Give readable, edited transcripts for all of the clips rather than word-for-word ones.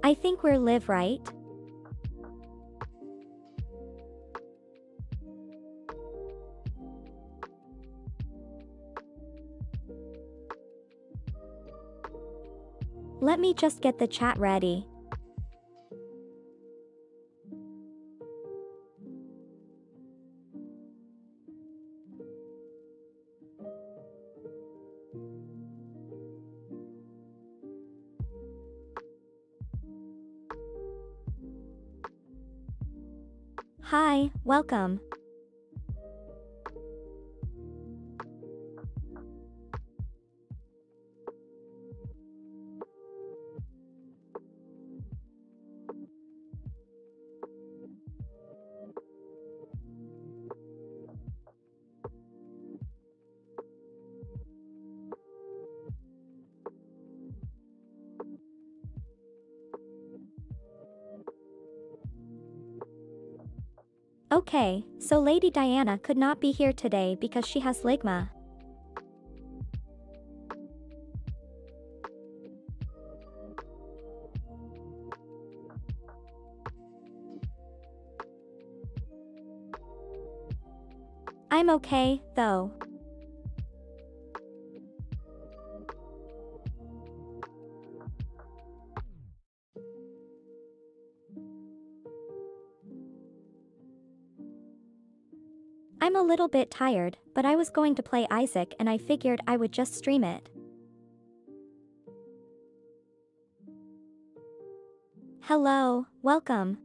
I think we're live, right? Let me just get the chat ready. Hi, welcome. Okay, so Lady Diana could not be here today because she has Ligma. I'm okay, though. I'm a little bit tired, but I was going to play Isaac and I figured I would just stream it. Hello, welcome.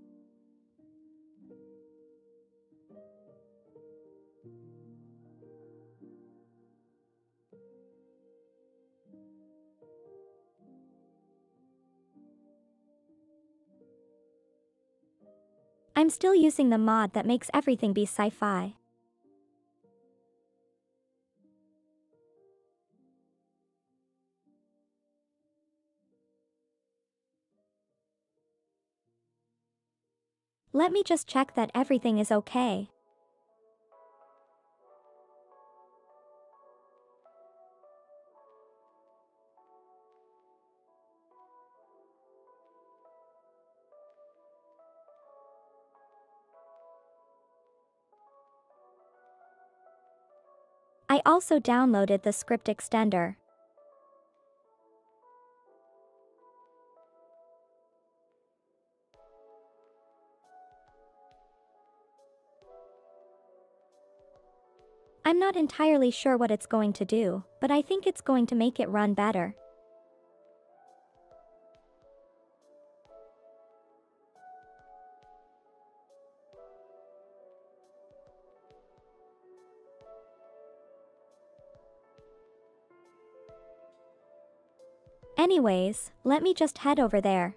I'm still using the mod that makes everything be sci-fi. Let me just check that everything is okay. I also downloaded the script extender. I'm not entirely sure what it's going to do, but I think it's going to make it run better. Anyways, let me just head over there.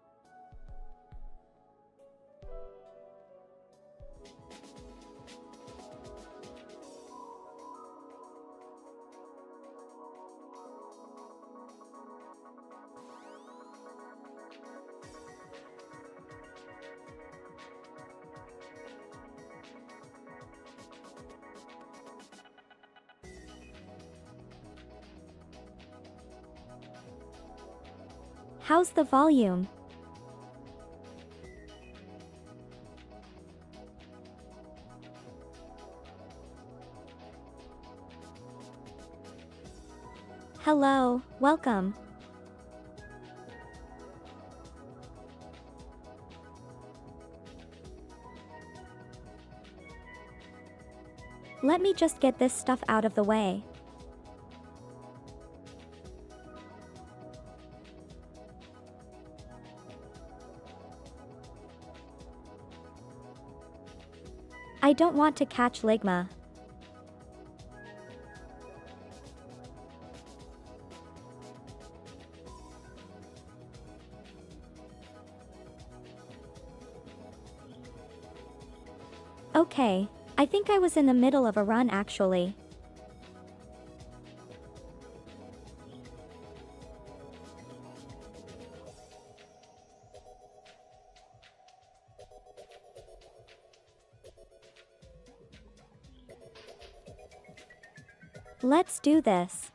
How's the volume? Hello, welcome. Let me just get this stuff out of the way. I don't want to catch Ligma. Okay, I think I was in the middle of a run actually. Let's do this.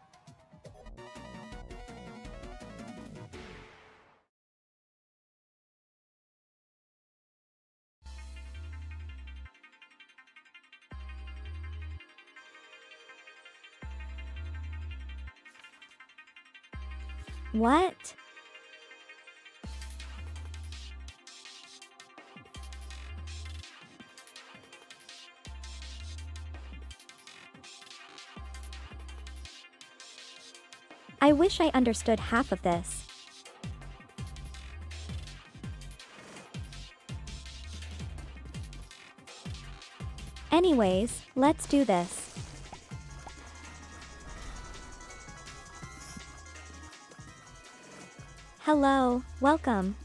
What? I wish I understood half of this. Anyways, let's do this. Hello, welcome.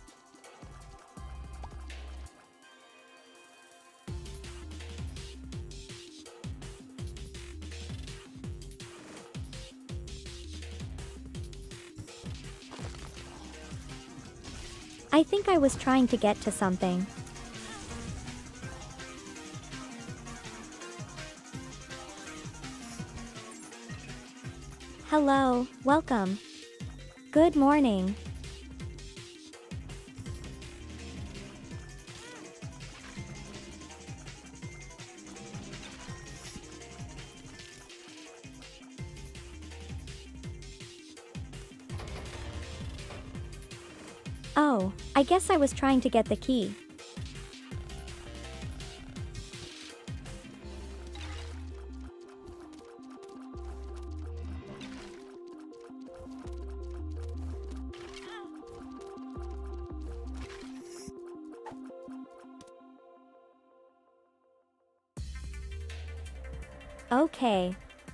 I think I was trying to get to something. Hello, welcome. Good morning. Oh, I guess I was trying to get the key. Okay.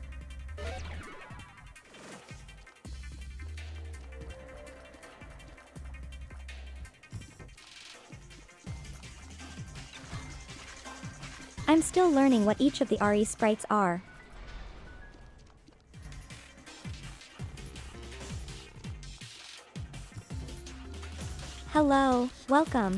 I'm still learning what each of the RE sprites are. Hello, welcome.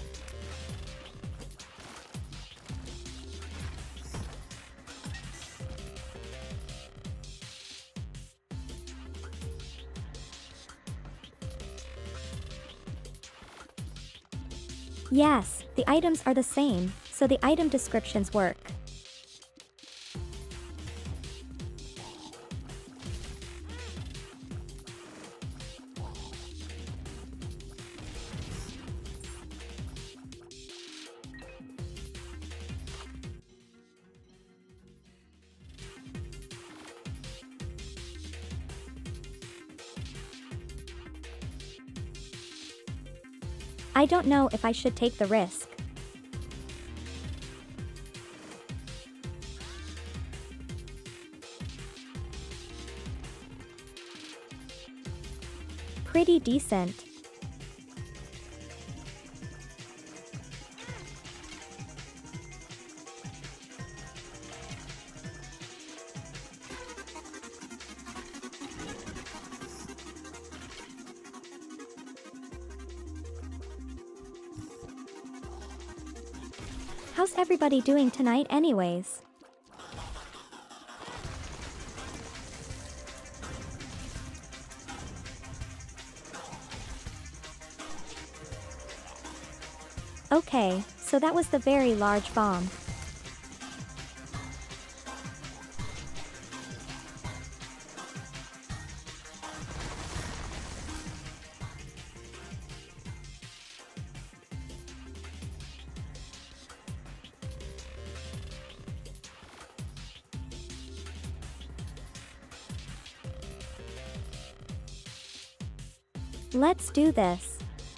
Yes, the items are the same, so the item descriptions work. I don't know if I should take the risk. Pretty decent. How's everybody doing tonight anyways? Okay, so that was the very large bomb. Let's do this.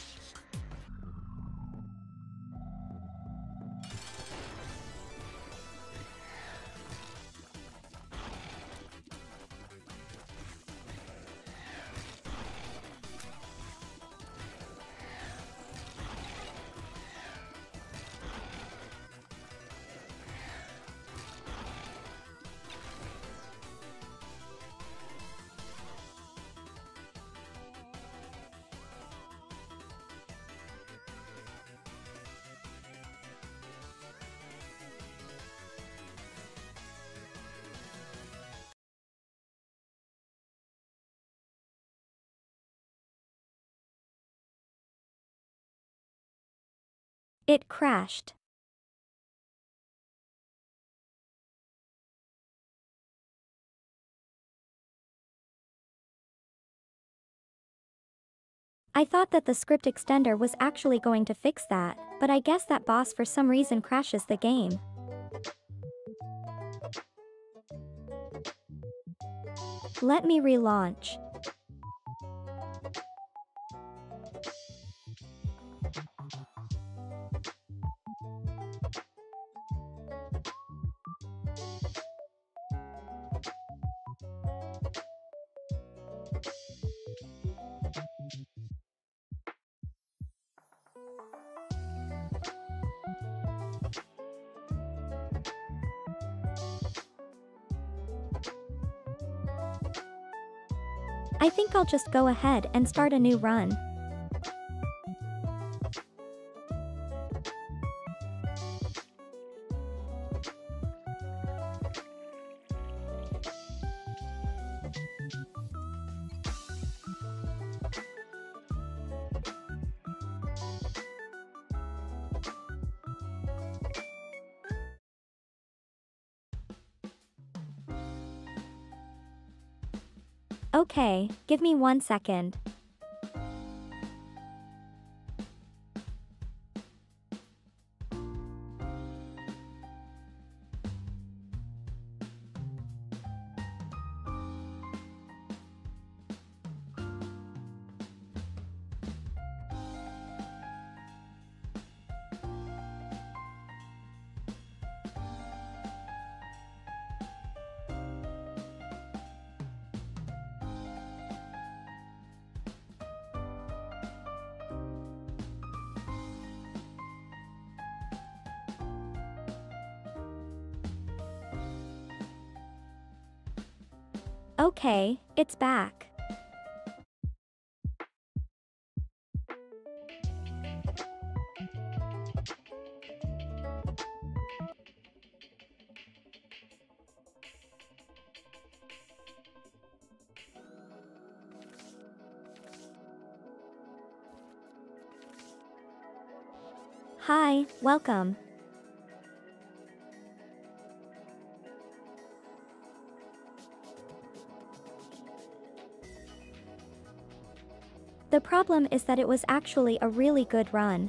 It crashed. I thought that the script extender was actually going to fix that, but I guess that boss for some reason crashes the game. Let me relaunch. I think I'll just go ahead and start a new run. Okay, give me 1 second. Okay, it's back. Hi, welcome. The problem is that it was actually a really good run.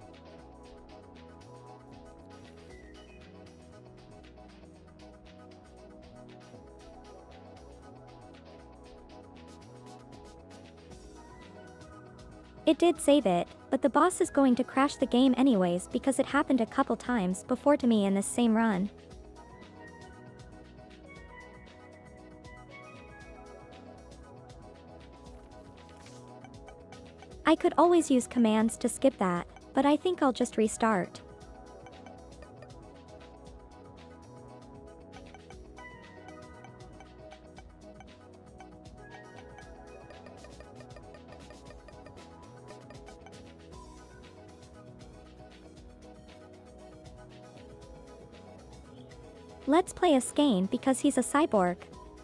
It did save it, but the boss is going to crash the game anyways because it happened a couple times before to me in this same run. I could always use commands to skip that, but I think I'll just restart. Let's play as Skane because he's a cyborg.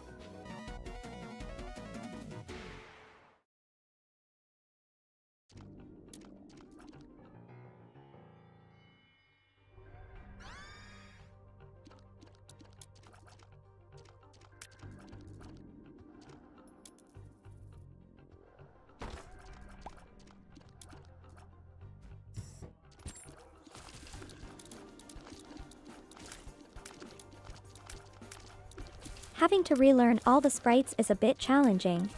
Having to relearn all the sprites is a bit challenging.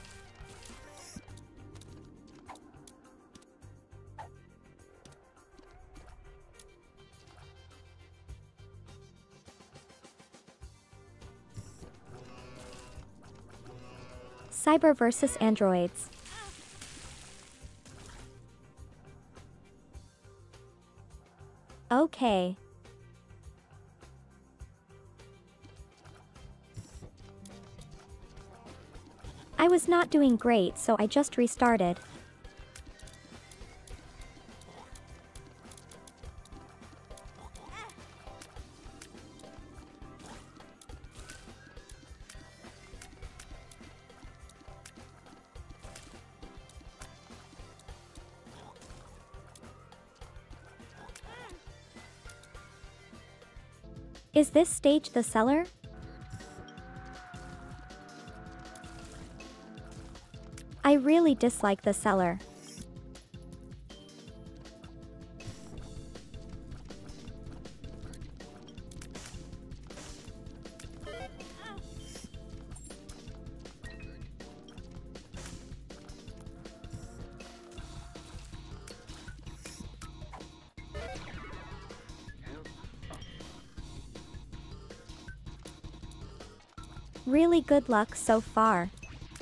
Cyber versus androids. Okay. I was not doing great, so I just restarted. Is this stage the cellar? I really dislike the cellar. Really good luck so far.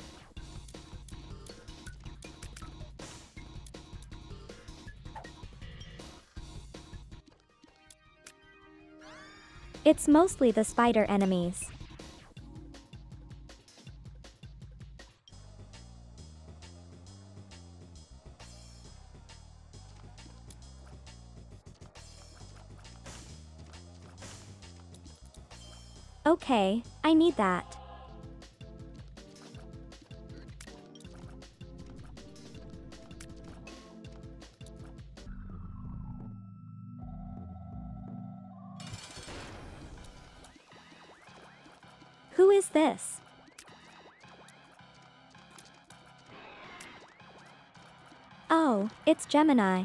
It's mostly the spider enemies. Okay, I need that. Who is this? Oh, it's Gemini.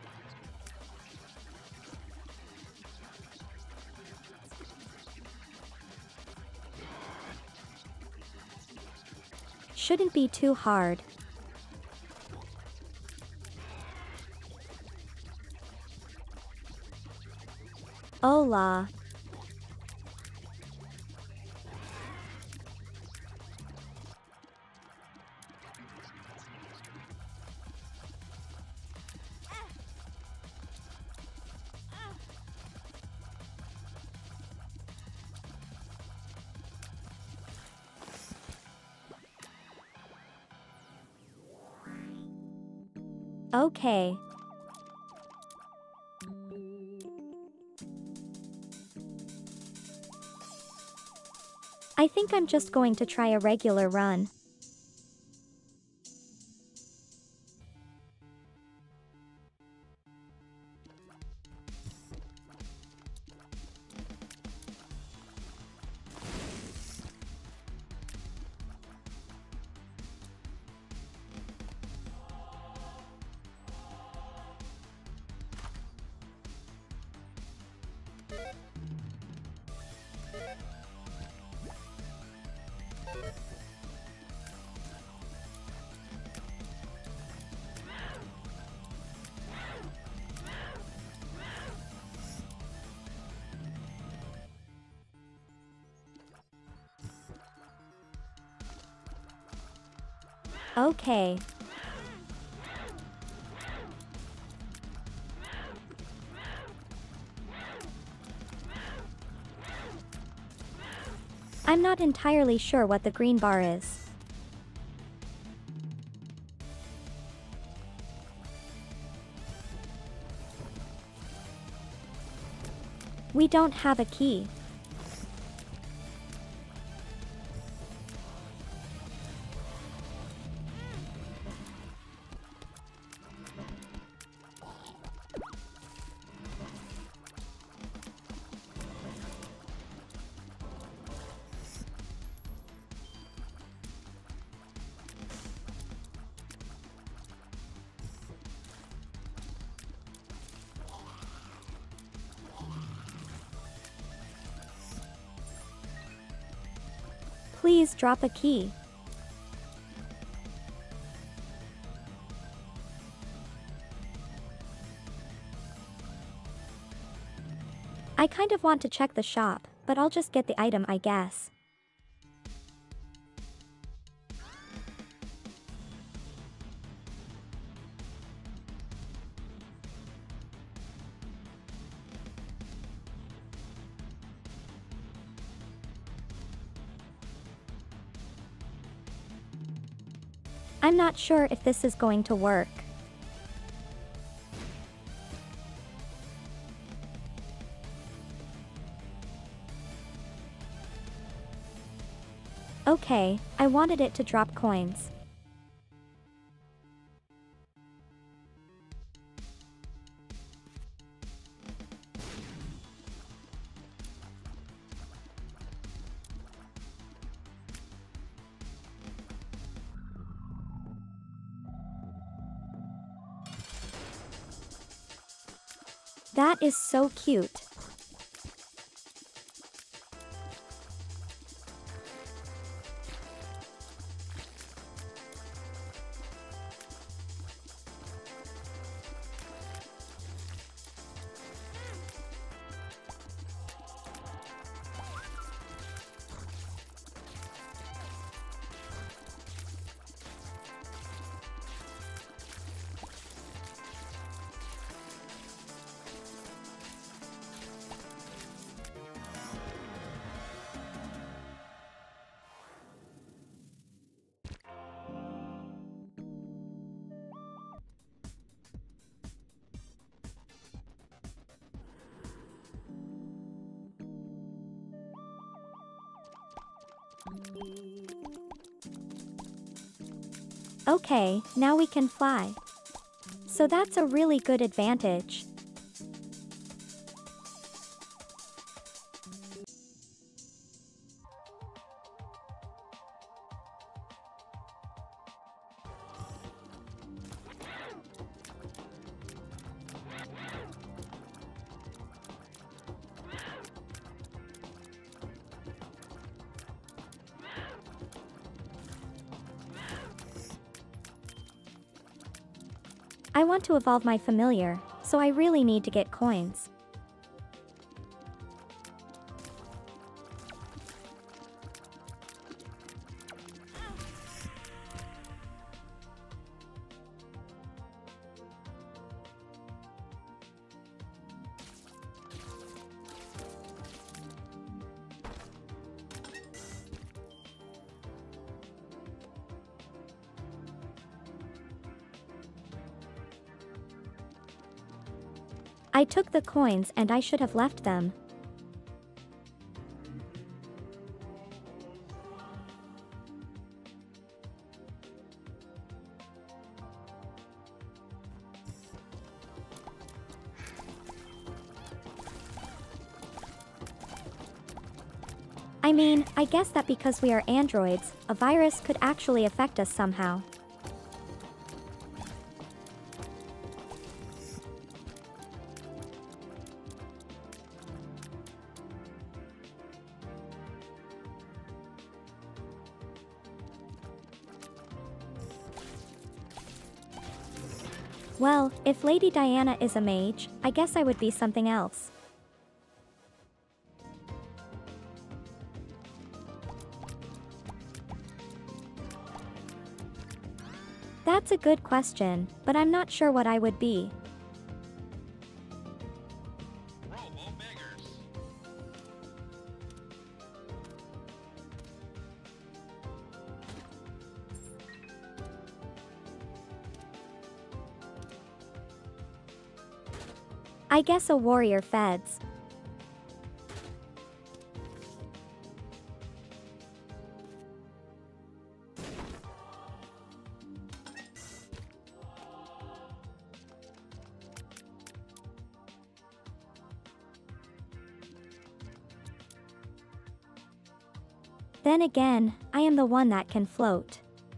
Shouldn't be too hard. Oh la. Okay. I think I'm just going to try a regular run. Okay. I'm not entirely sure what the green bar is. We don't have a key. Please drop a key. I kind of want to check the shop, but I'll just get the item, I guess. I'm not sure if this is going to work. Okay, I wanted it to drop coins. That is so cute. Okay, now we can fly. So that's a really good advantage. I want to evolve my familiar, so I really need to get coins. I took the coins and I should have left them. I mean, I guess that because we are androids, a virus could actually affect us somehow. Well, if Lady Diana is a mage, I guess I would be something else. That's a good question, but I'm not sure what I would be. I guess a warrior feds. Then again, I am the one that can float.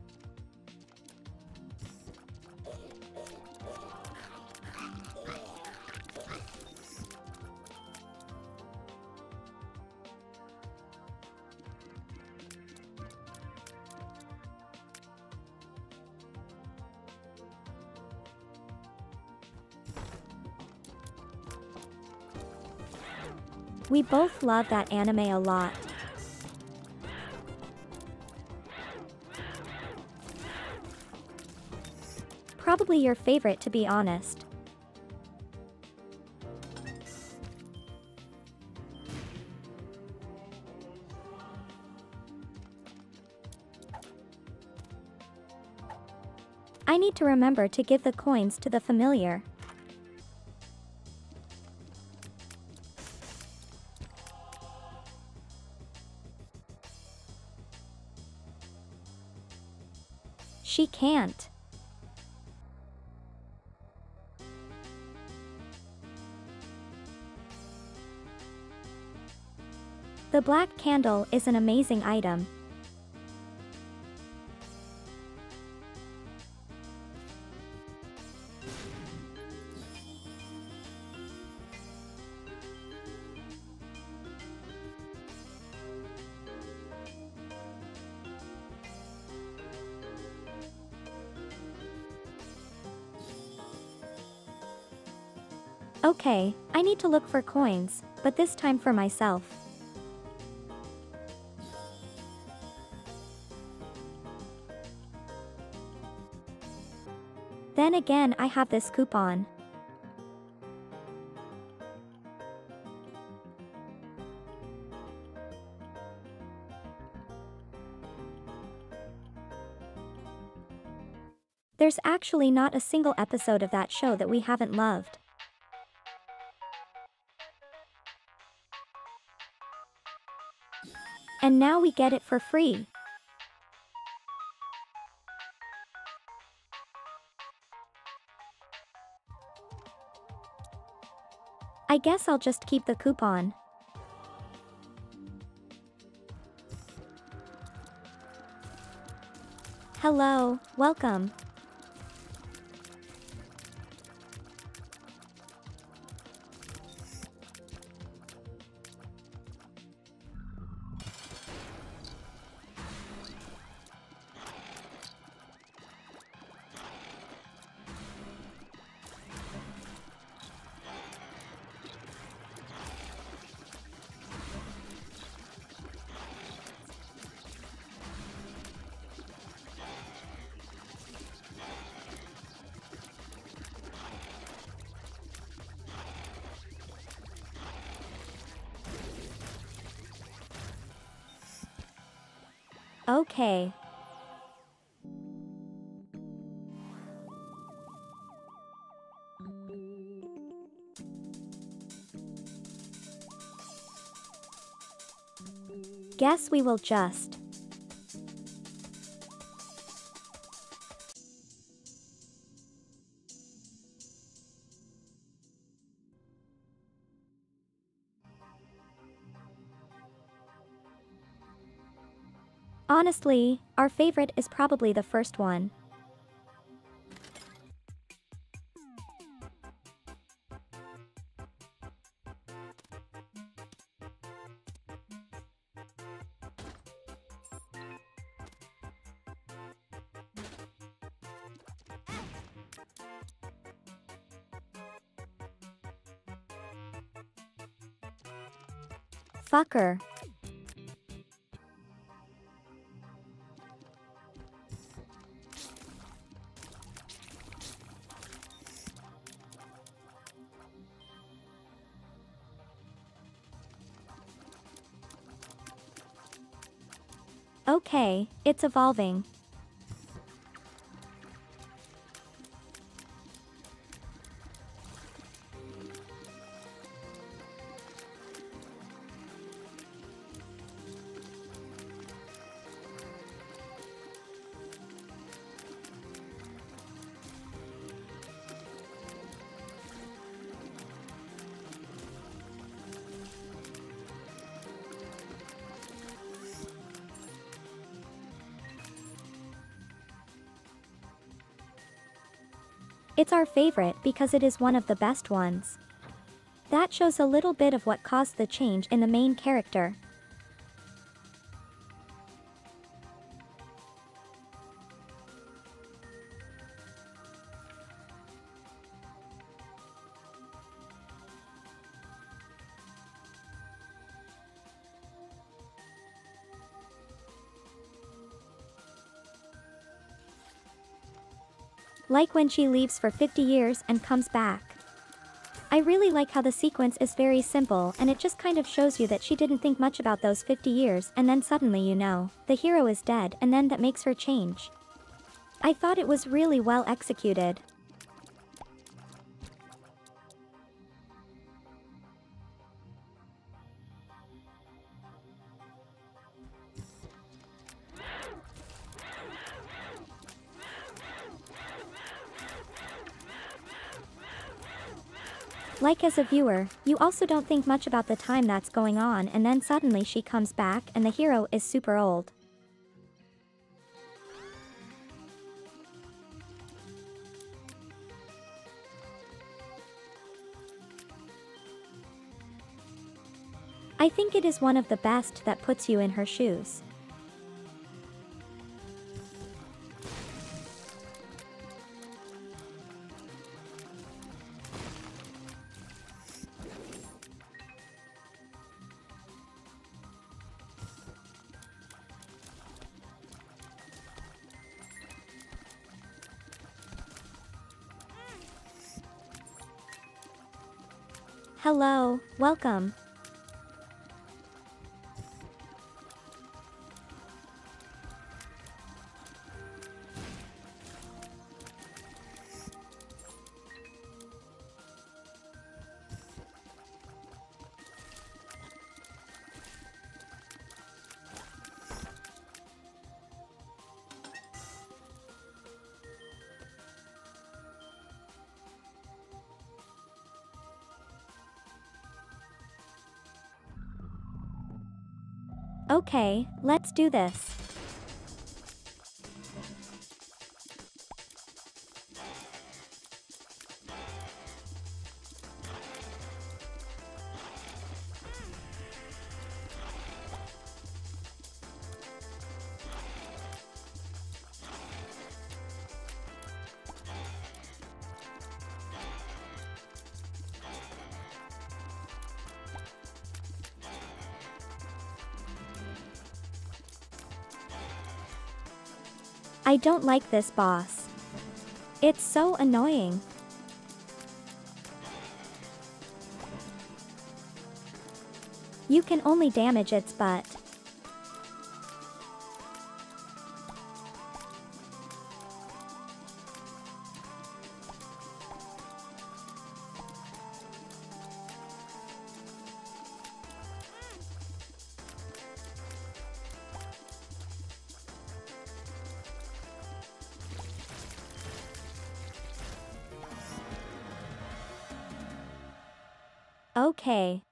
We both love that anime a lot. Probably your favorite, to be honest. I need to remember to give the coins to the familiar. She can't. The black candle is an amazing item. Okay, I need to look for coins, but this time for myself. Then again, I have this coupon. There's actually not a single episode of that show that we haven't loved. And now we get it for free. I guess I'll just keep the coupon. Hello, welcome. Okay. Guess we will just. Honestly, our favorite is probably the first one. Fucker. Okay, it's evolving. It's our favorite because it is one of the best ones. That shows a little bit of what caused the change in the main character. Like when she leaves for 50 years and comes back. I really like how the sequence is very simple and it just kind of shows you that she didn't think much about those 50 years and then suddenly you know, the hero is dead and then that makes her change. I thought it was really well executed. Like as a viewer, you also don't think much about the time that's going on and then suddenly she comes back and the hero is super old. I think it is one of the best that puts you in her shoes. Hello, welcome. Okay, let's do this. I don't like this boss. It's so annoying. You can only damage its butt. Okay.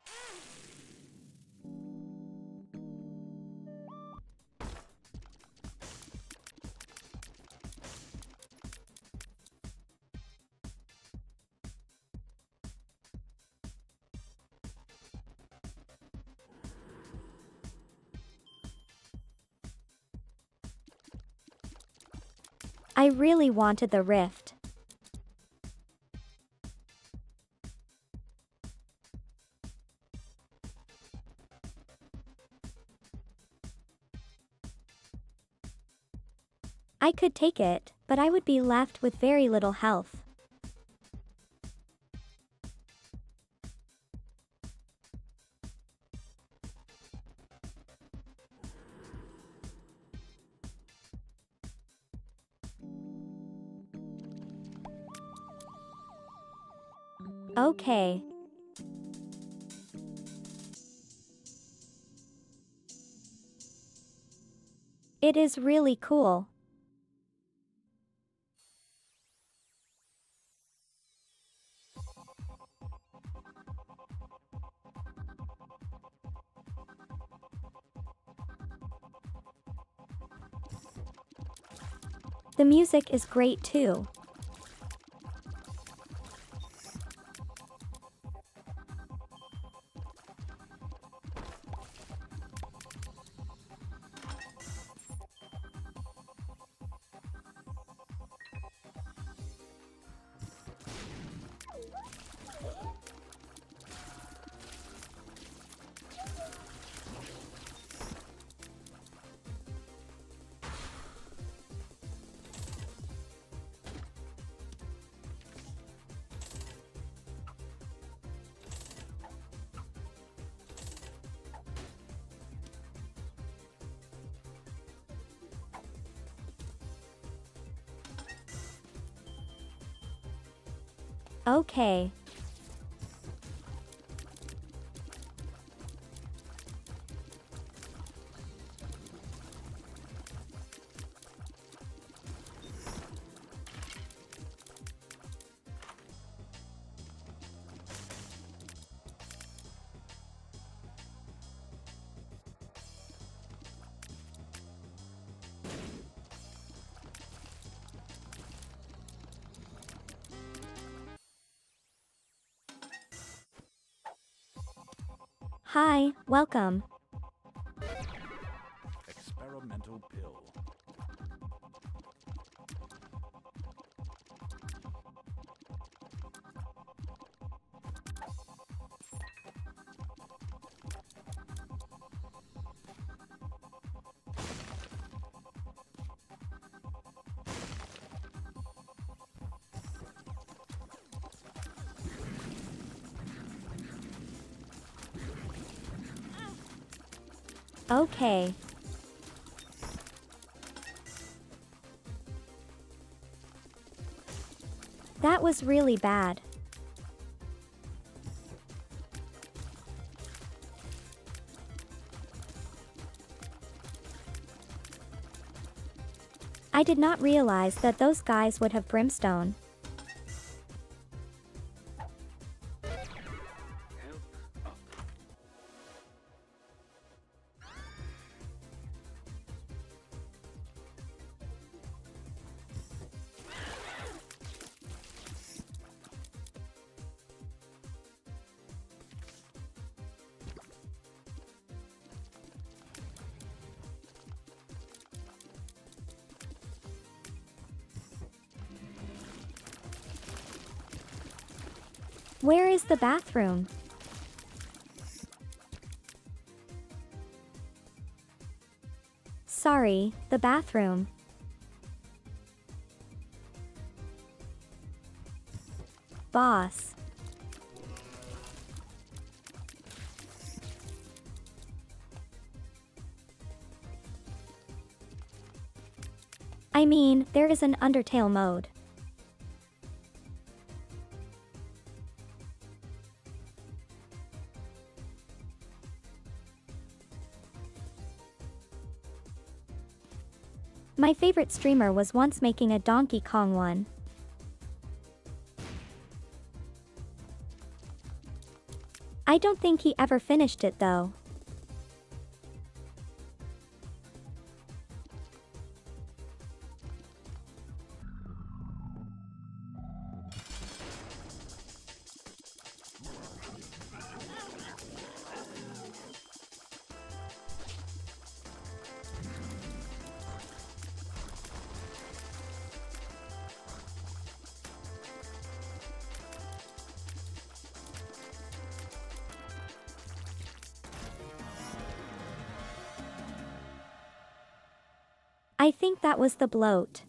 I really wanted the rift. I could take it, but I would be left with very little health. Okay. It is really cool. The music is great too. Okay. Hi, welcome. Experimental pill. Okay. That was really bad. I did not realize that those guys would have brimstone. Where is the bathroom? Sorry, the bathroom. Boss. I mean, there is an Undertale mode. My favorite streamer was once making a Donkey Kong one. I don't think he ever finished it though. I think that was the bloat.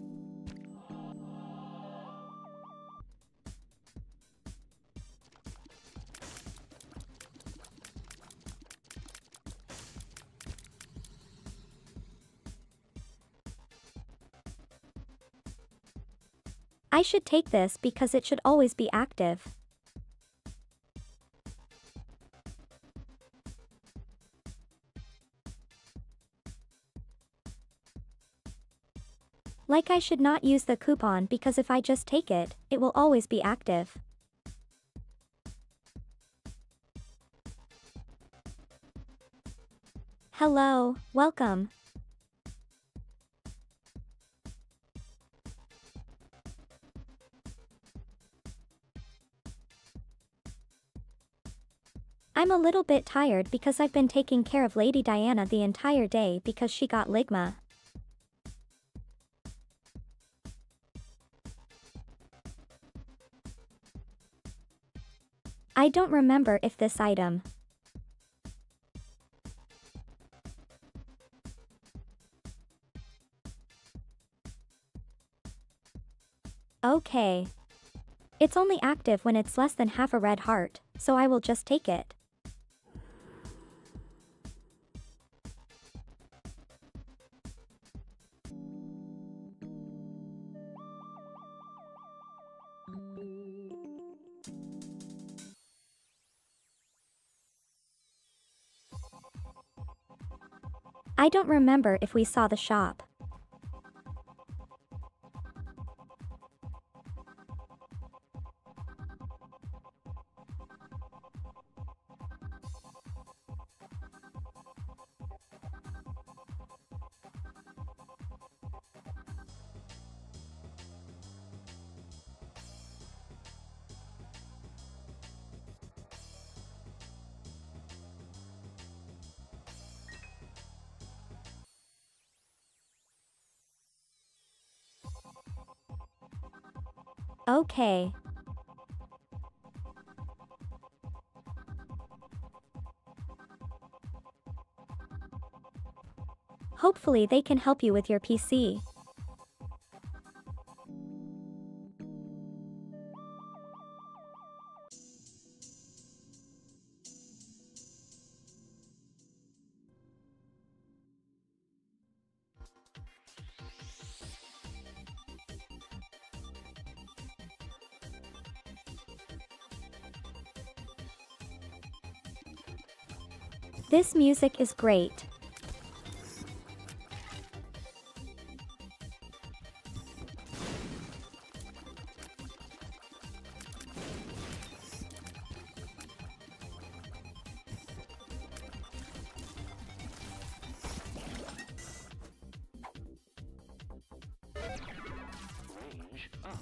I should take this because it should always be active. Like I should not use the coupon because if I just take it, it will always be active. Hello, welcome. I'm a little bit tired because I've been taking care of Lady Diana the entire day because she got Ligma. I don't remember if this item. Okay. It's only active when it's less than half a red heart, so I will just take it. I don't remember if we saw the shop. Okay. Hopefully they can help you with your PC. This music is great. Range up.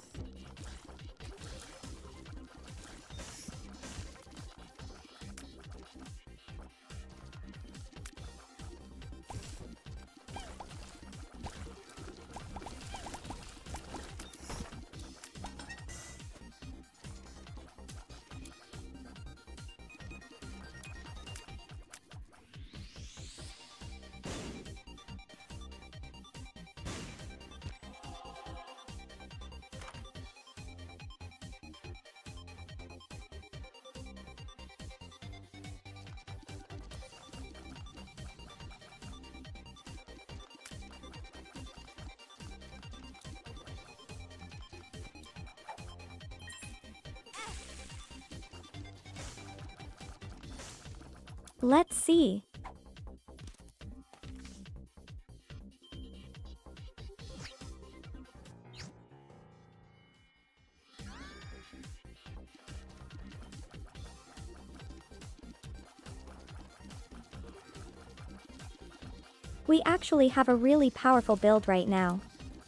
Let's see. We actually have a really powerful build right now.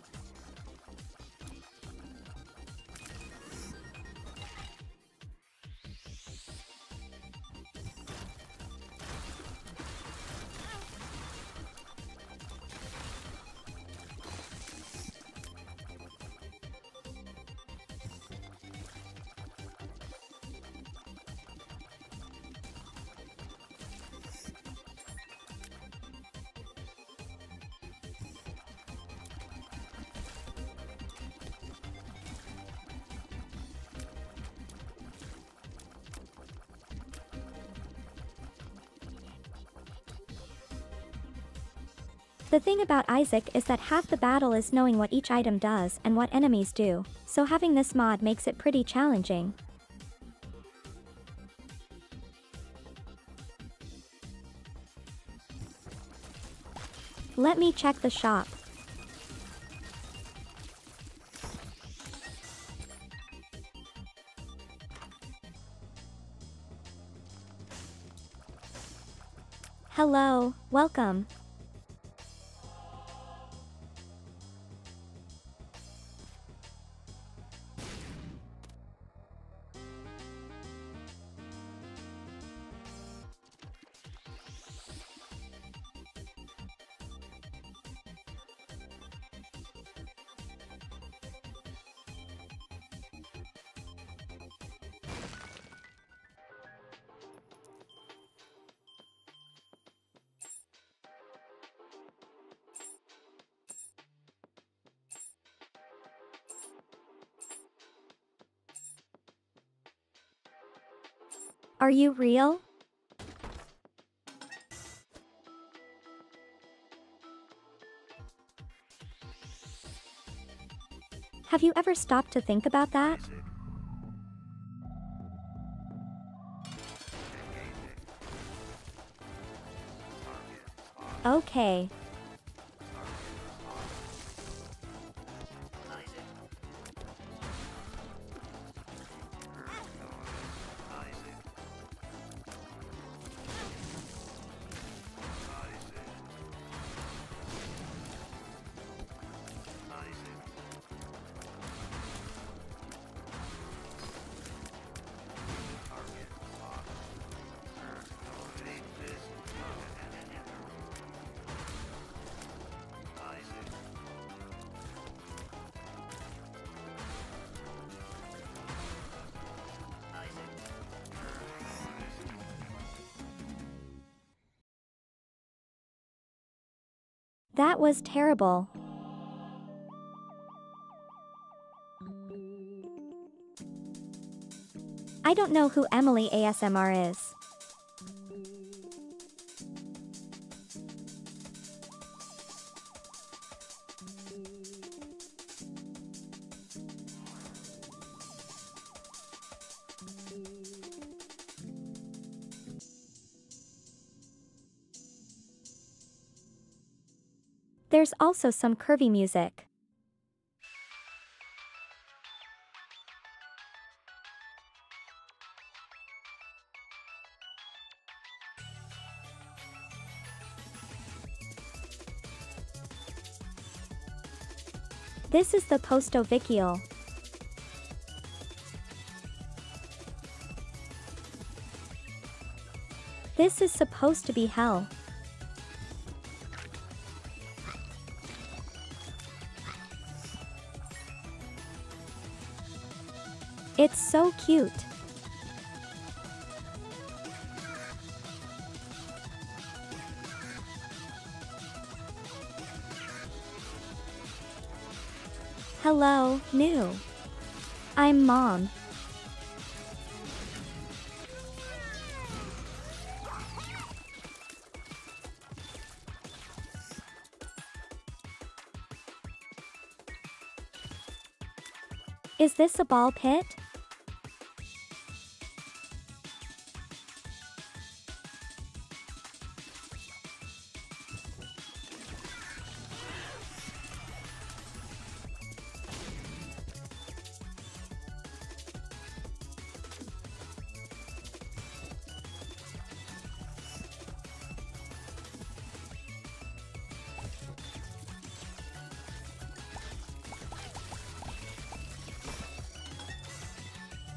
The thing about Isaac is that half the battle is knowing what each item does and what enemies do, so having this mod makes it pretty challenging. Let me check the shop. Hello, welcome. Are you real? Have you ever stopped to think about that? Okay. That was terrible. I don't know who Emily ASMR is. There's also some curvy music. This is the Posto Vecchio. This is supposed to be hell. It's so cute. Hello, new. I'm Mom. Is this a ball pit?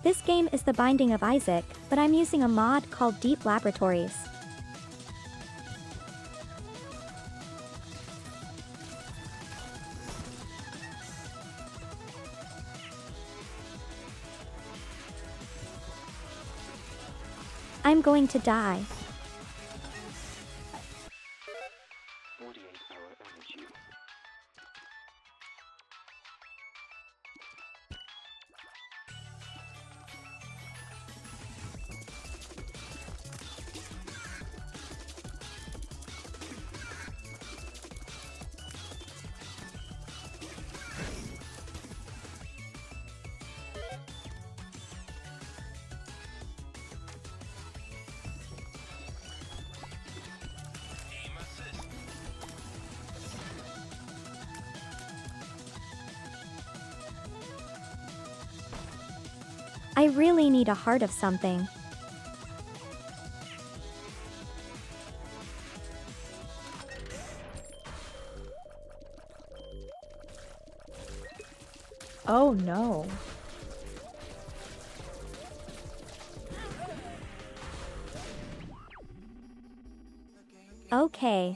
This game is The Binding of Isaac, but I'm using a mod called Deep Laboratories. I'm going to die. 48-hour energy. I really need a heart of something. Oh no. Okay.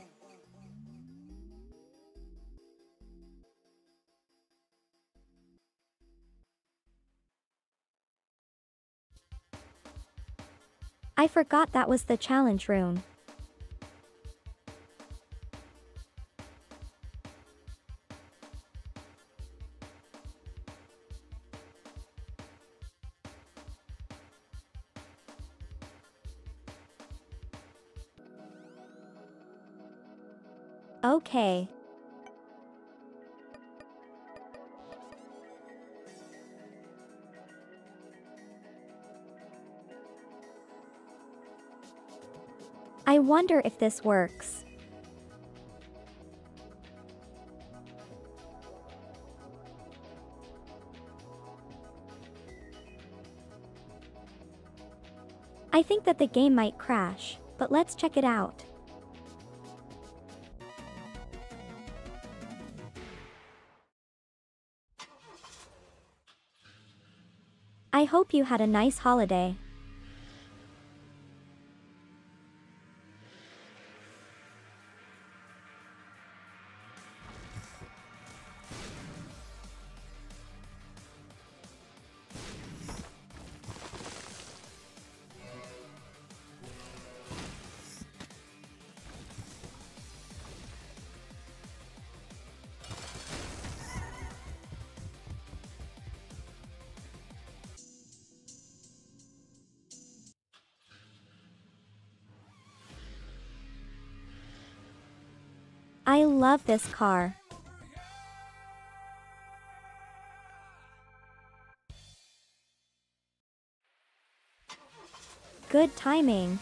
I forgot that was the challenge rune. Okay. I wonder if this works. I think that the game might crash, but let's check it out. I hope you had a nice holiday. I love this car. Good timing.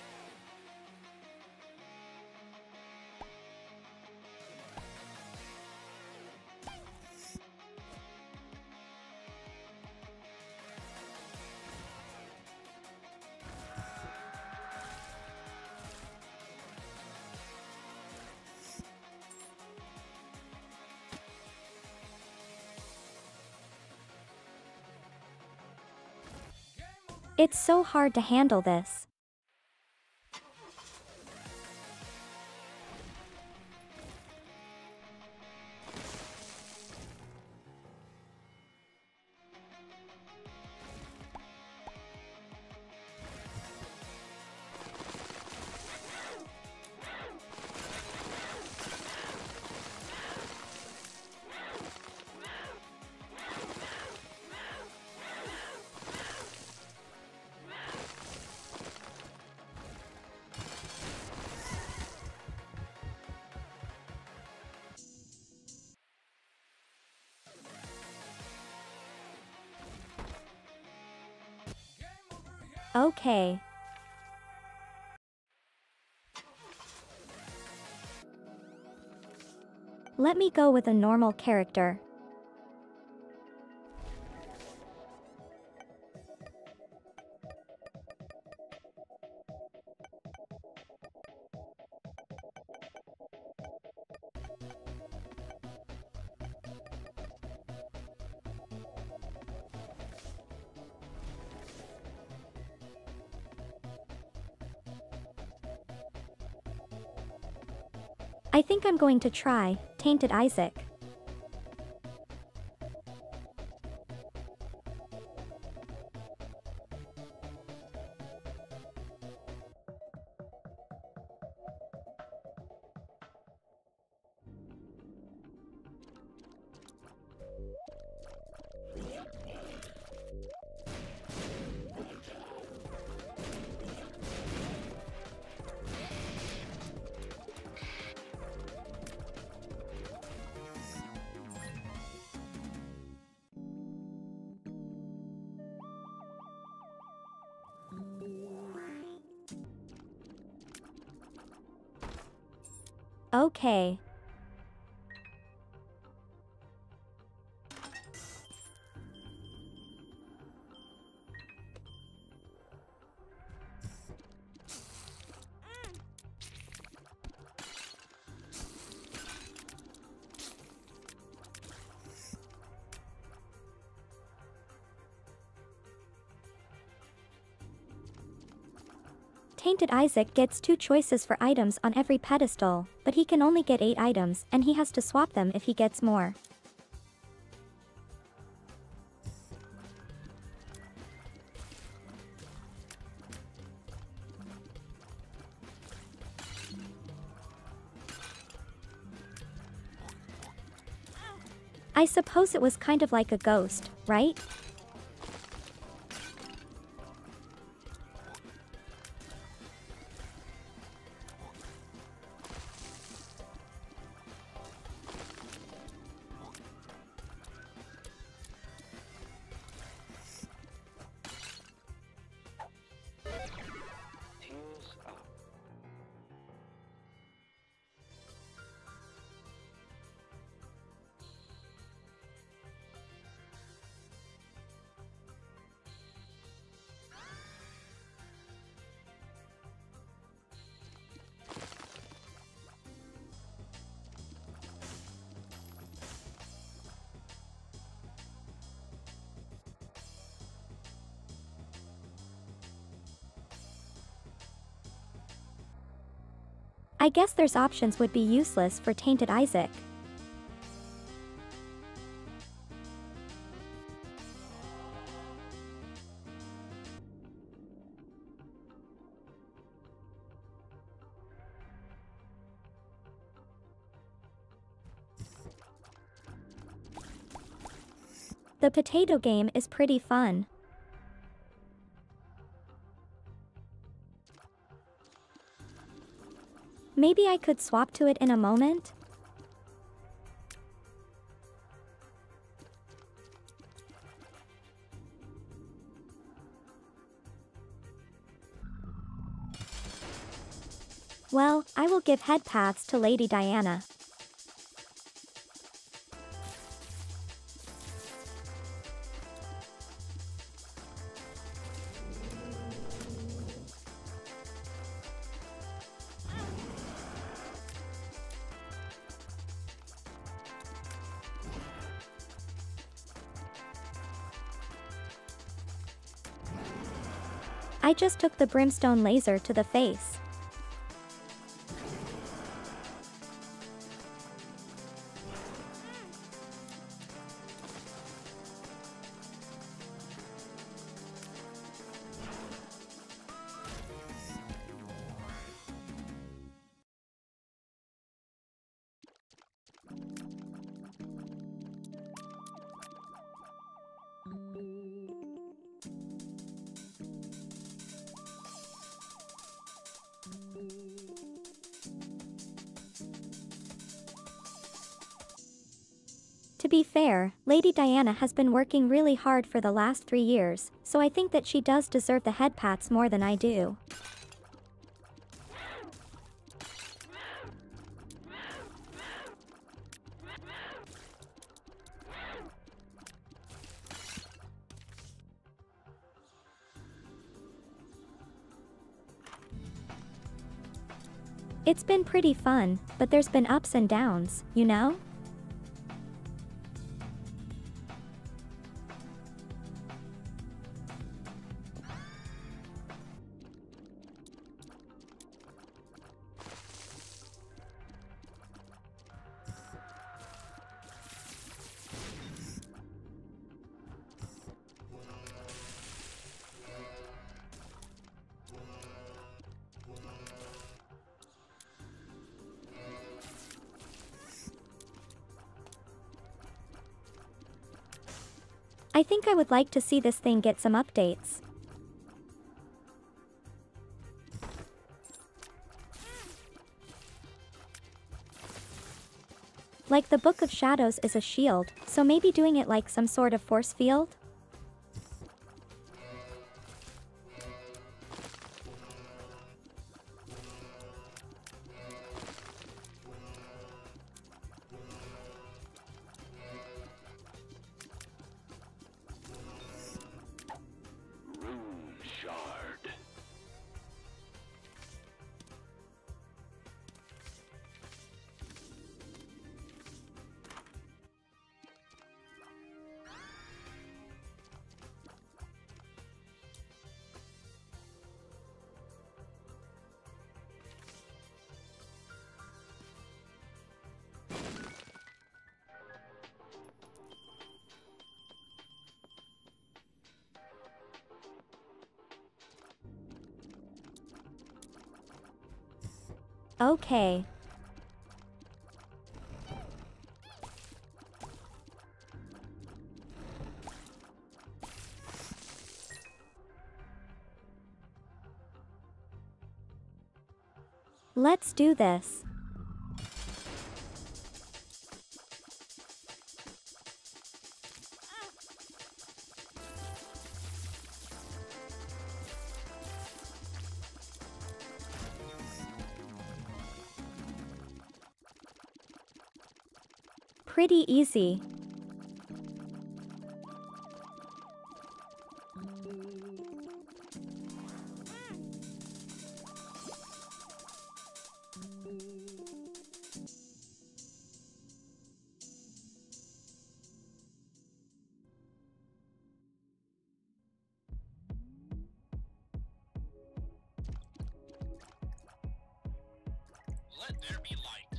It's so hard to handle this. Okay. Let me go with a normal character. I think I'm going to try Tainted Isaac. Okay. Tainted Isaac gets 2 choices for items on every pedestal, but he can only get 8 items and he has to swap them if he gets more. I suppose it was kind of like a ghost, right? Tears up. I guess there's options would be useless for Tainted Isaac. The potato game is pretty fun. Maybe I could swap to it in a moment? Well, I will give head paths to Lady Diana. I just took the brimstone laser to the face. To be fair, Lady Diana has been working really hard for the last 3 years, so I think that she does deserve the head pats more than I do. It's been pretty fun, but there's been ups and downs, you know? I think I would like to see this thing get some updates. Like the Book of Shadows is a shield, so maybe doing it like some sort of force field? Rune Shard. Okay. Let's do this. Pretty easy. Let there be light.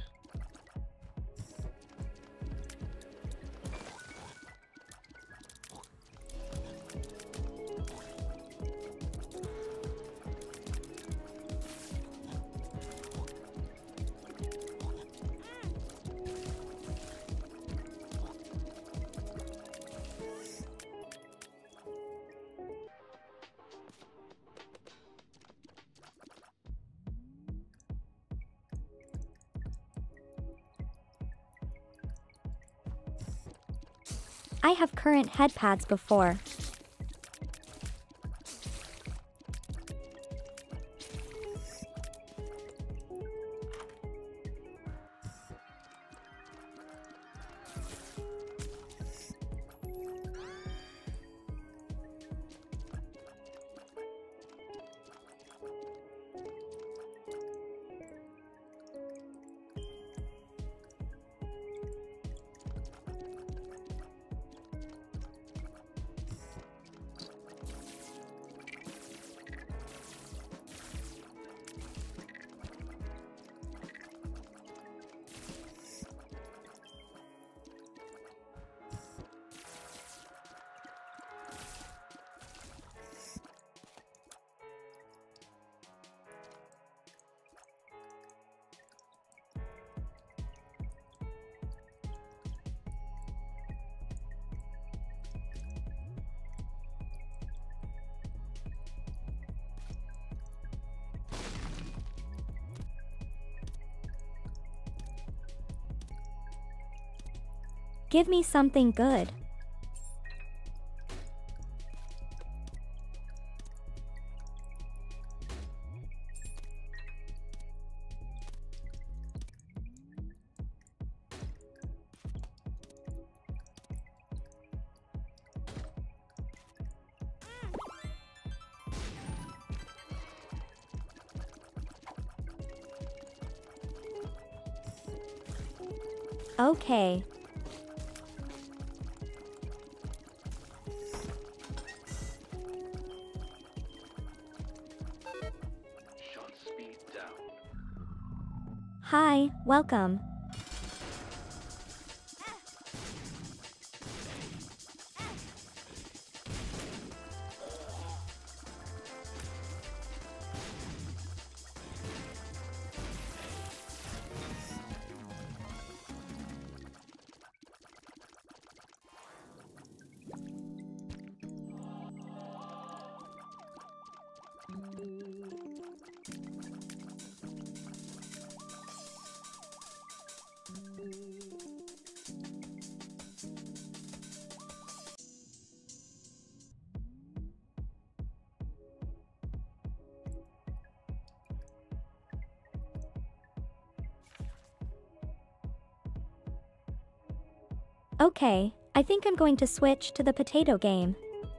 I have current head pads before. Give me something good. Okay. Shot speed down. Hi, welcome. Okay, I think I'm going to switch to the potato game.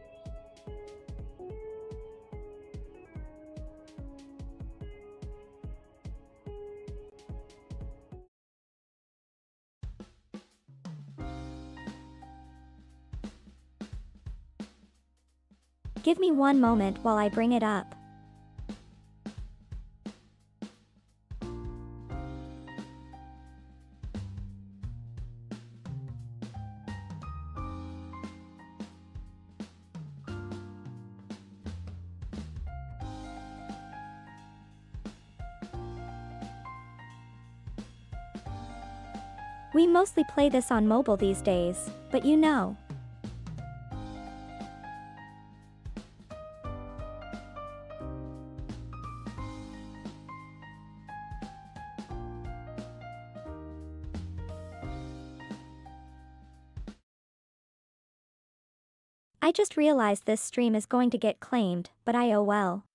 Give me one moment while I bring it up. We mostly play this on mobile these days, but you know. I just realized this stream is going to get claimed, but oh well.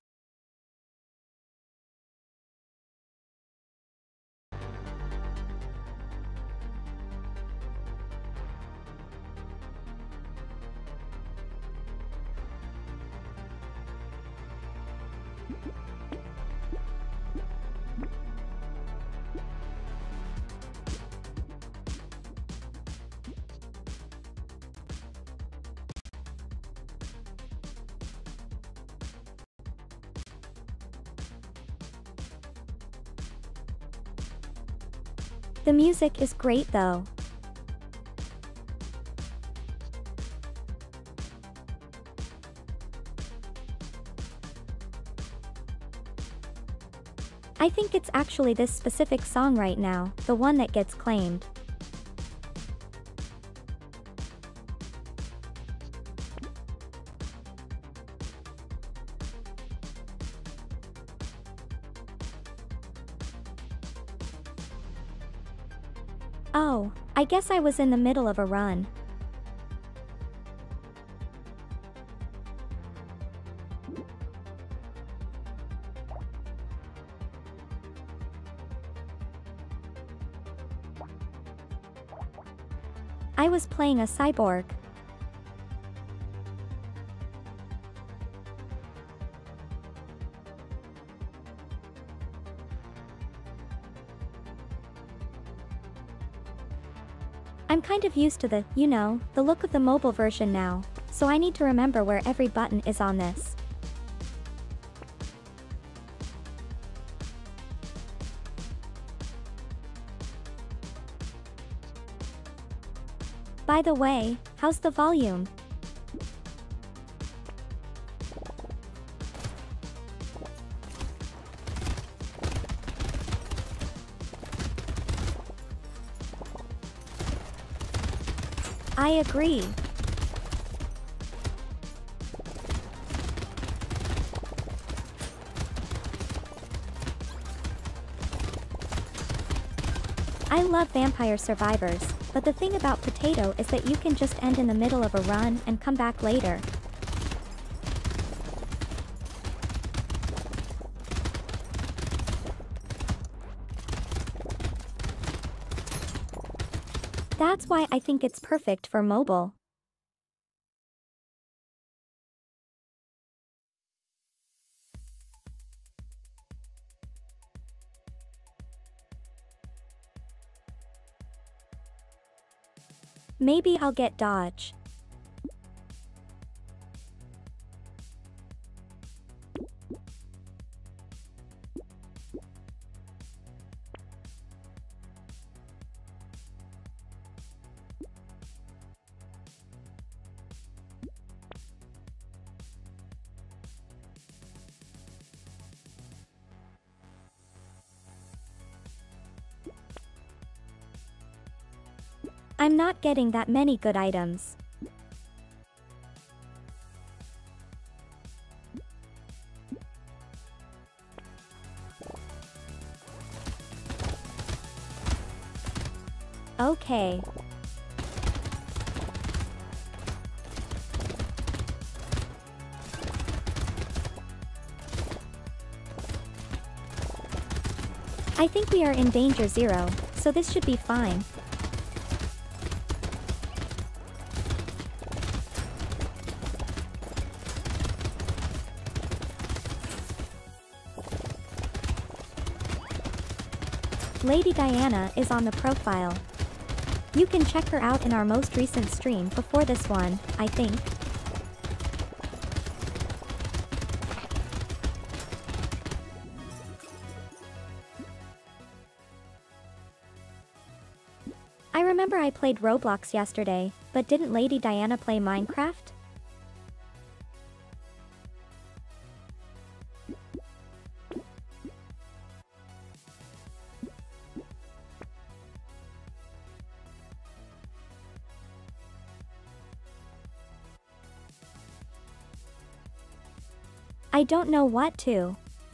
The music is great though. I think it's actually this specific song right now, the one that gets claimed. Oh, I guess I was in the middle of a run. I was playing a cyborg. I'm kind of used to the look of the mobile version now, so I need to remember where every button is on this. By the way, how's the volume? I agree. I love Vampire Survivors, but the thing about Potato is that you can just end in the middle of a run and come back later. That's why I think it's perfect for mobile. Maybe I'll get Dodge. I'm not getting that many good items. Okay. I think we are in danger zero, so this should be fine. Lady Diana is on the profile. You can check her out in our most recent stream before this one, I think. I remember I played Roblox yesterday, but didn't Lady Diana play Minecraft? I don't know what to.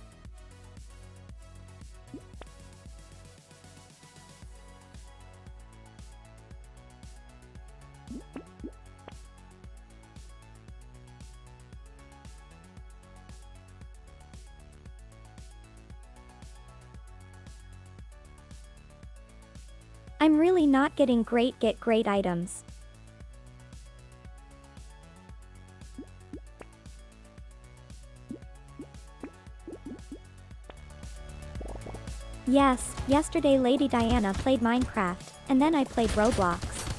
I'm really not getting great items. Yes, yesterday Lady Diana played Minecraft, and then I played Roblox.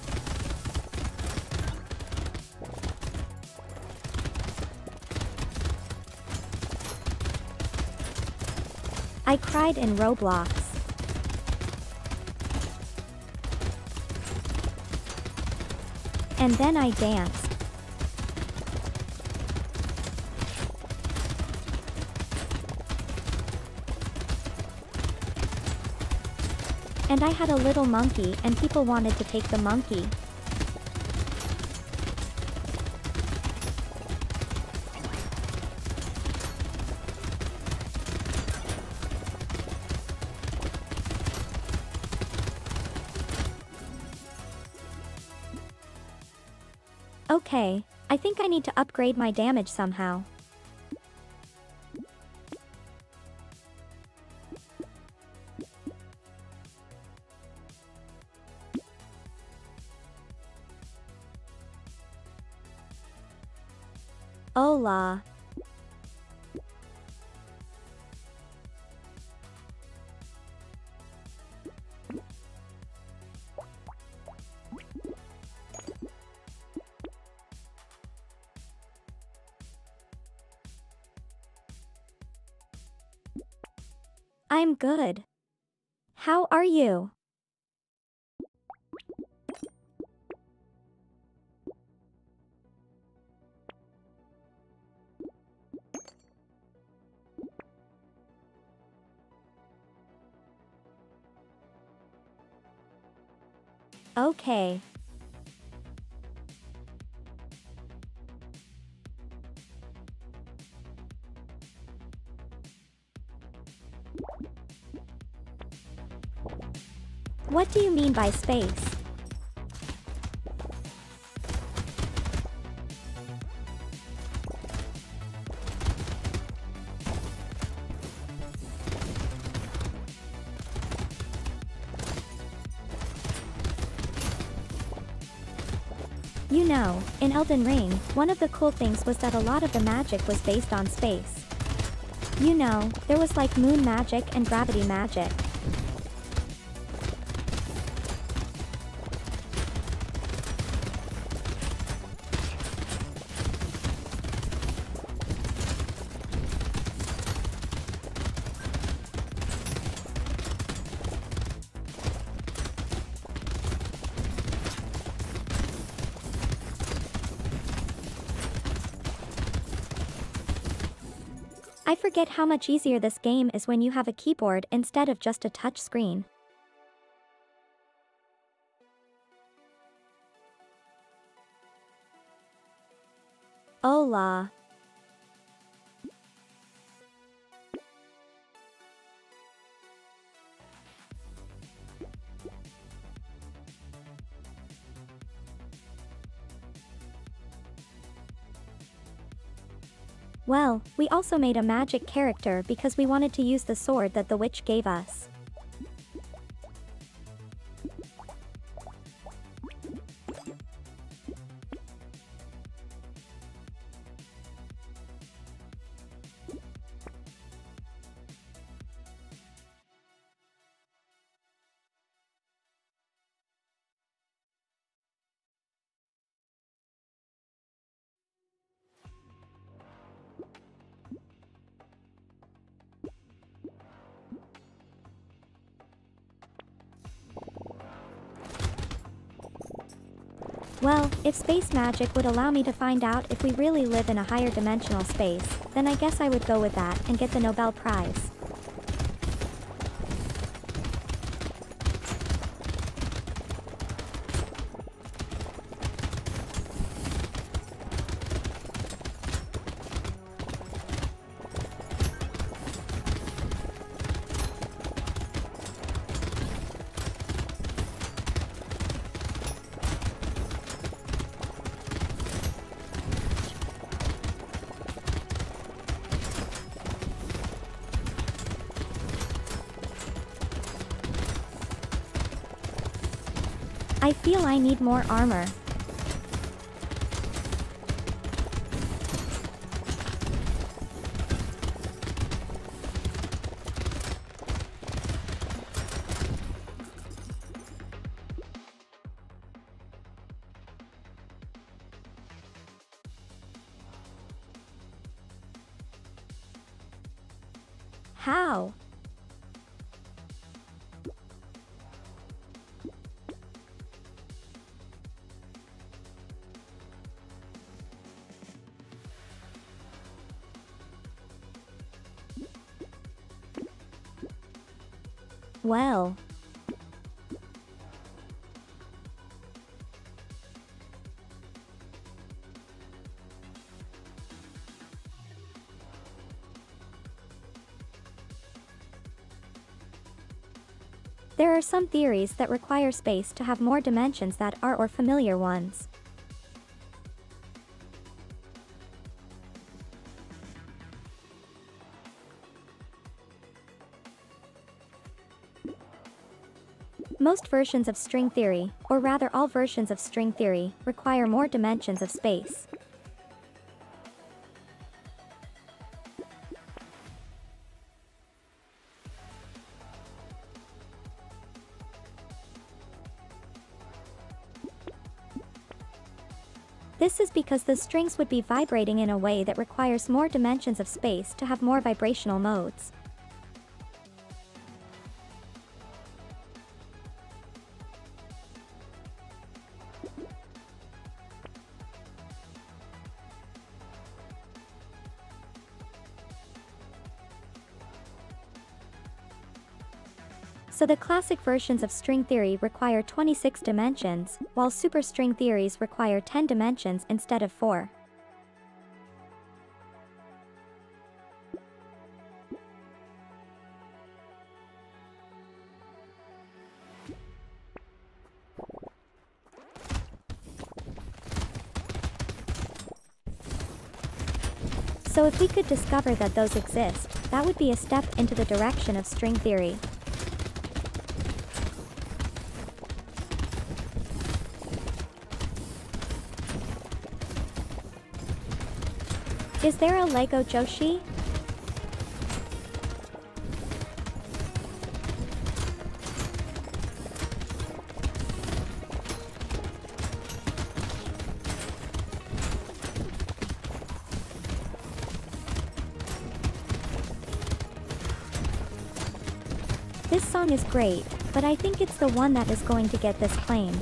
I cried in Roblox. And then I danced. And I had a little monkey and people wanted to take the monkey. Okay, I think I need to upgrade my damage somehow. Hola. I'm good. How are you? Okay. What do you mean by space? You know, in Elden Ring, one of the cool things was that a lot of the magic was based on space. You know, there was like moon magic and gravity magic. I forget how much easier this game is when you have a keyboard instead of just a touch screen. Hola. Well, we also made a magic character because we wanted to use the sword that the witch gave us. Well, if space magic would allow me to find out if we really live in a higher dimensional space, then I guess I would go with that and get the Nobel Prize. I feel I need more armor. How? Well. There are some theories that require space to have more dimensions that are or familiar ones. Most versions of string theory, or rather all versions of string theory, require more dimensions of space. This is because the strings would be vibrating in a way that requires more dimensions of space to have more vibrational modes. So the classic versions of string theory require 26 dimensions, while superstring theories require 10 dimensions instead of 4. So if we could discover that those exist, that would be a step into the direction of string theory. Is there a Lego Joshi? This song is great, but I think it's the one that is going to get this claim.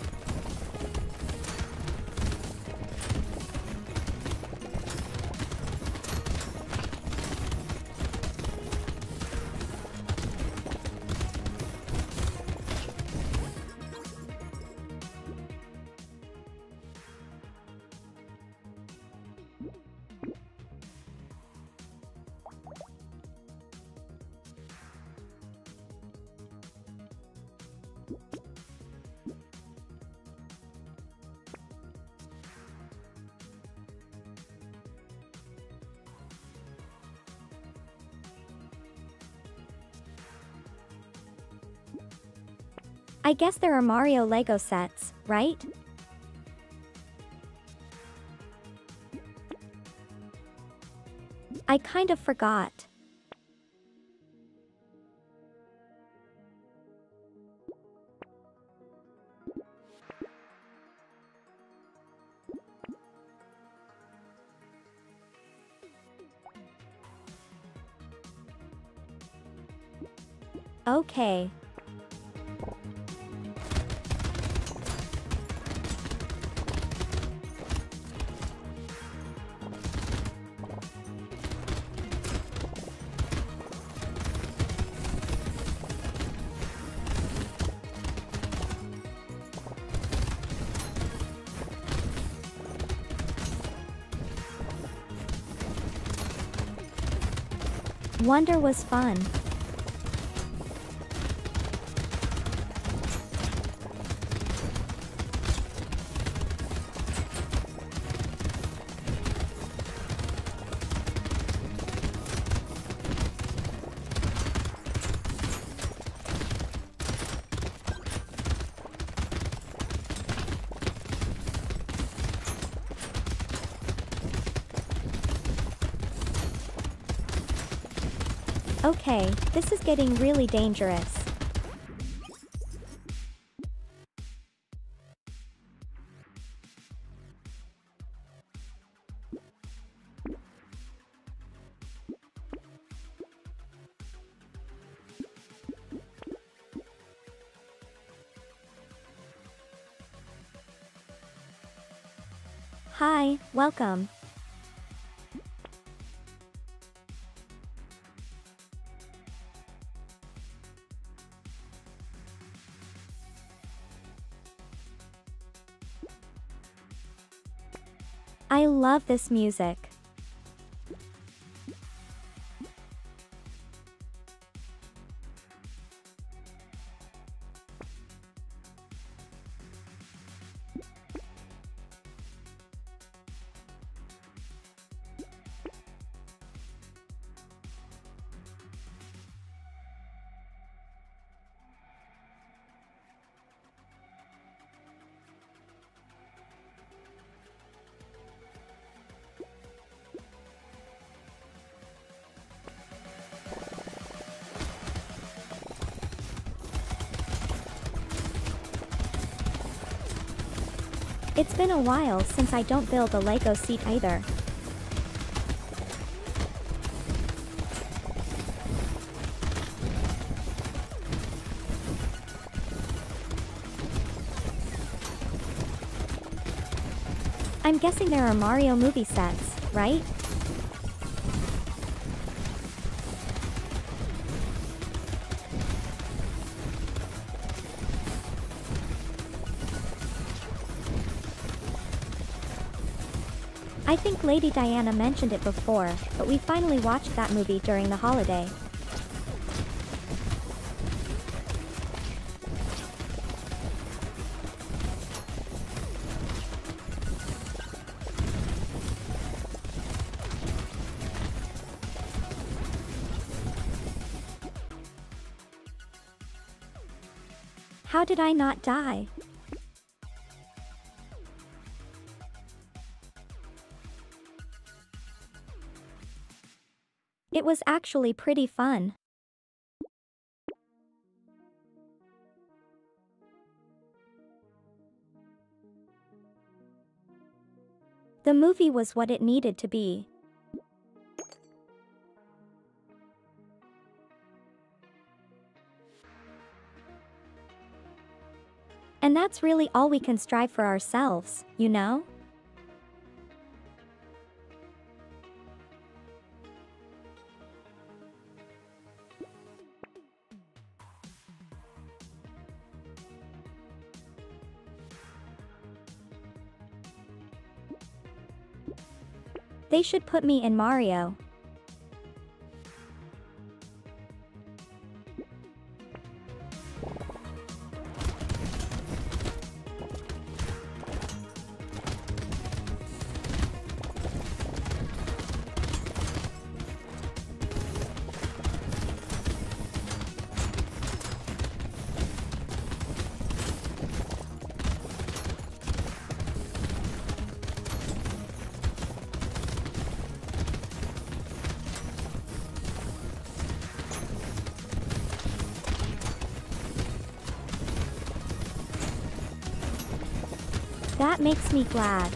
I guess there are Mario Lego sets, right? I kind of forgot. Okay. Wonder was fun. Okay, this is getting really dangerous. Hi, welcome. I love this music. It's been a while since I don't build a Lego seat either. I'm guessing there are Mario movie sets, right? I think Lady Diana mentioned it before, but we finally watched that movie during the holiday. How did I not die? It was actually pretty fun. The movie was what it needed to be. And that's really all we can strive for ourselves, you know? They should put me in Mario. That makes me glad.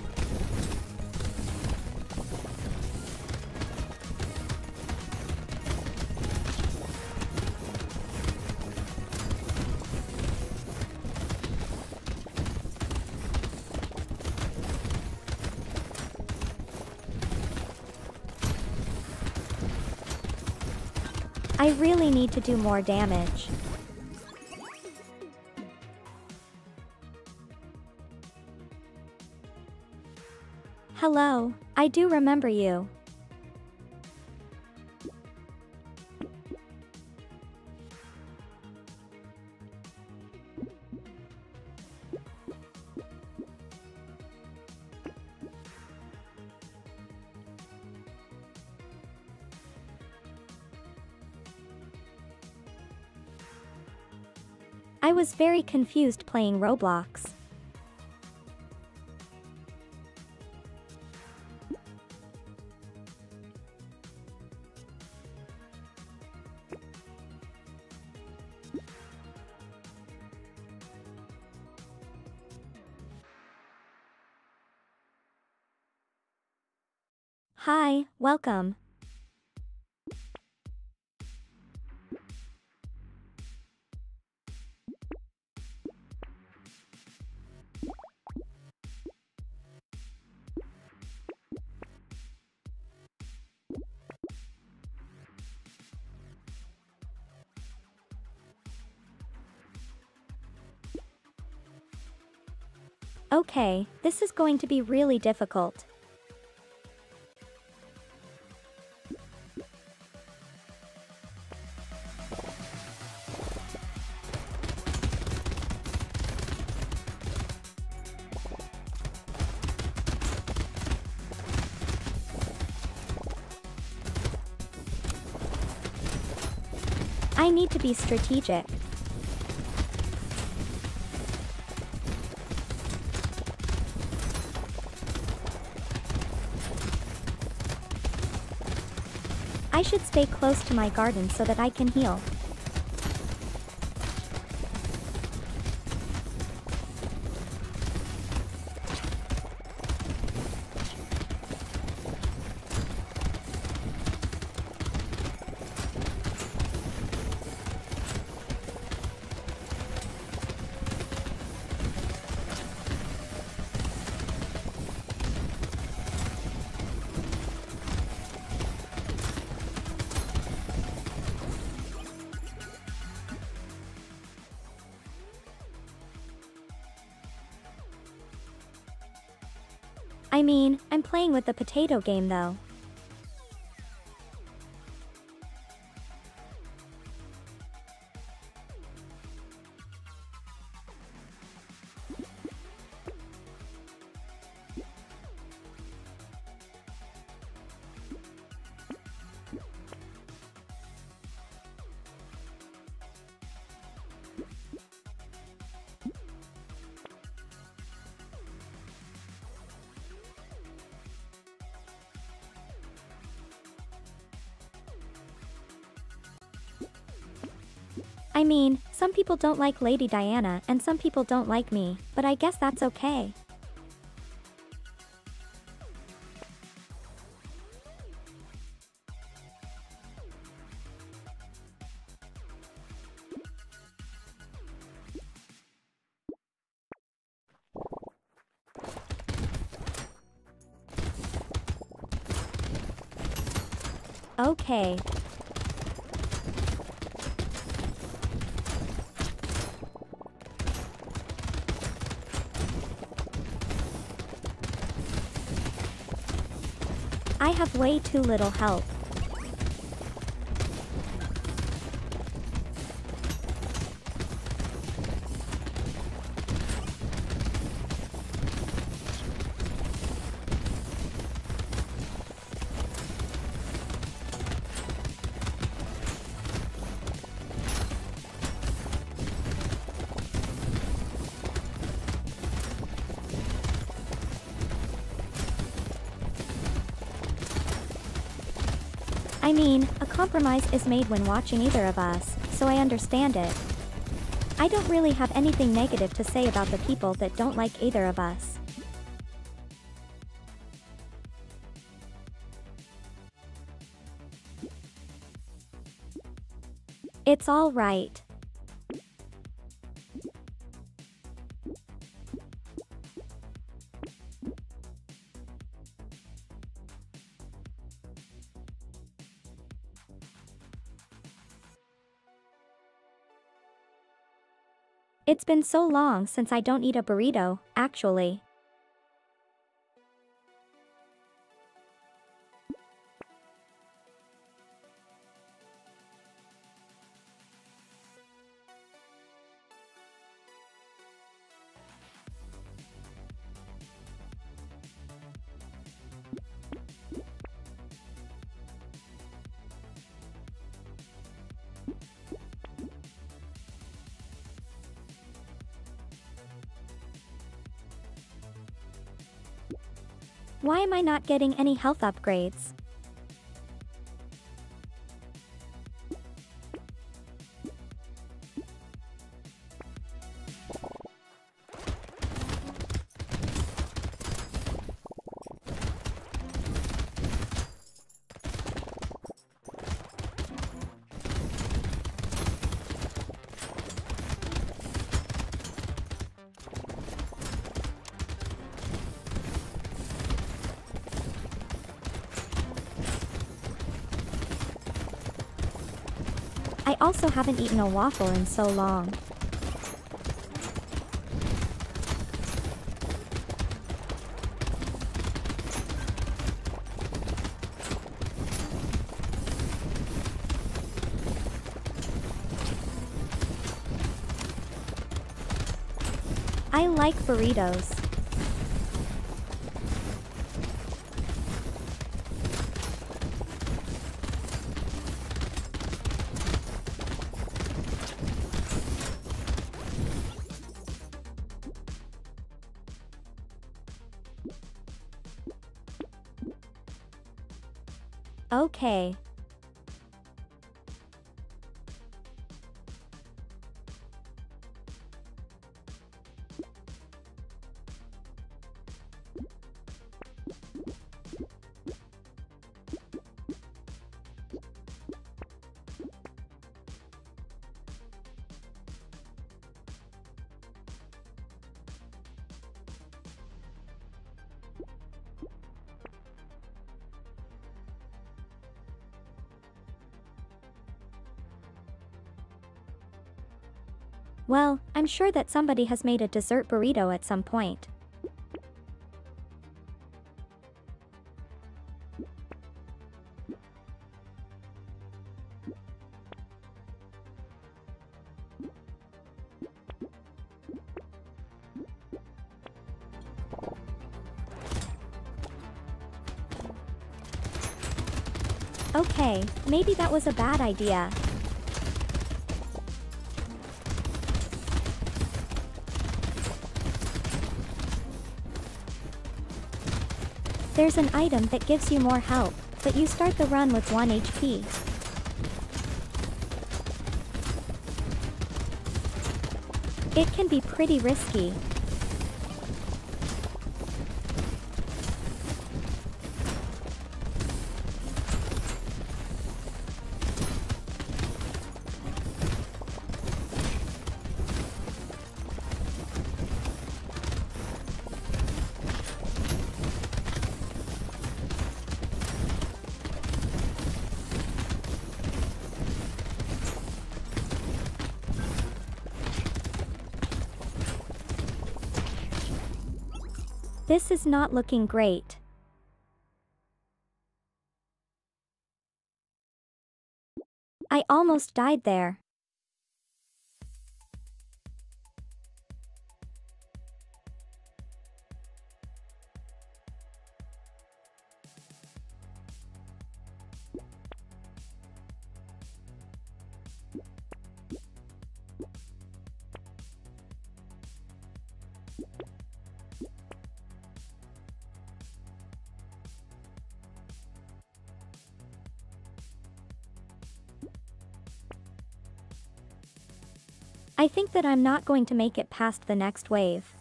I really need to do more damage. Hello, I do remember you. I was very confused playing Roblox. Hi, welcome. Okay, this is going to be really difficult. I need to be strategic. I should stay close to my garden so that I can heal. I mean, I'm playing with the potato game though. I mean, some people don't like Lady Diana and some people don't like me, but I guess that's okay. Okay. I have way too little health. I mean, a compromise is made when watching either of us, so I understand it. I don't really have anything negative to say about the people that don't like either of us. It's all right. It's been so long since I don't eat a burrito, actually. Why am I not getting any health upgrades? I also haven't eaten a waffle in so long. I like burritos. Okay. Well, I'm sure that somebody has made a dessert burrito at some point. Okay, maybe that was a bad idea. There's an item that gives you more health, but you start the run with 1 HP. It can be pretty risky. This is not looking great. I almost died there. I think that I'm not going to make it past the next wave.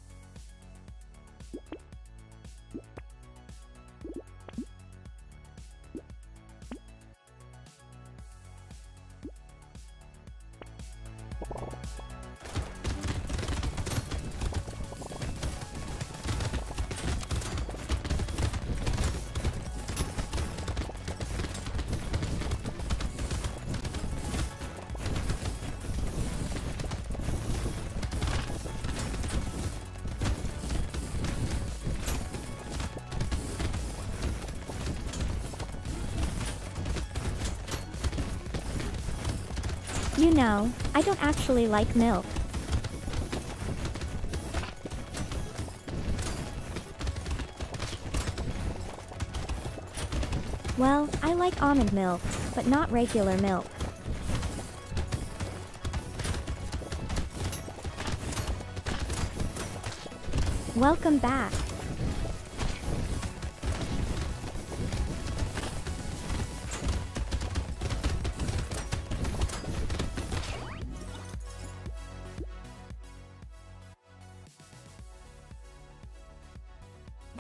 You know, I don't actually like milk. Well, I like almond milk, but not regular milk. Welcome back.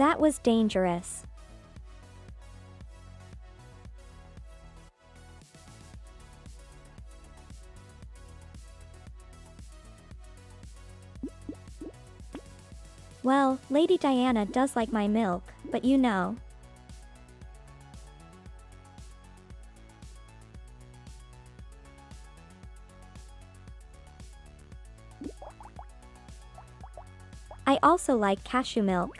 That was dangerous. Well, Lady Diana does like my milk, but you know. I also like cashew milk.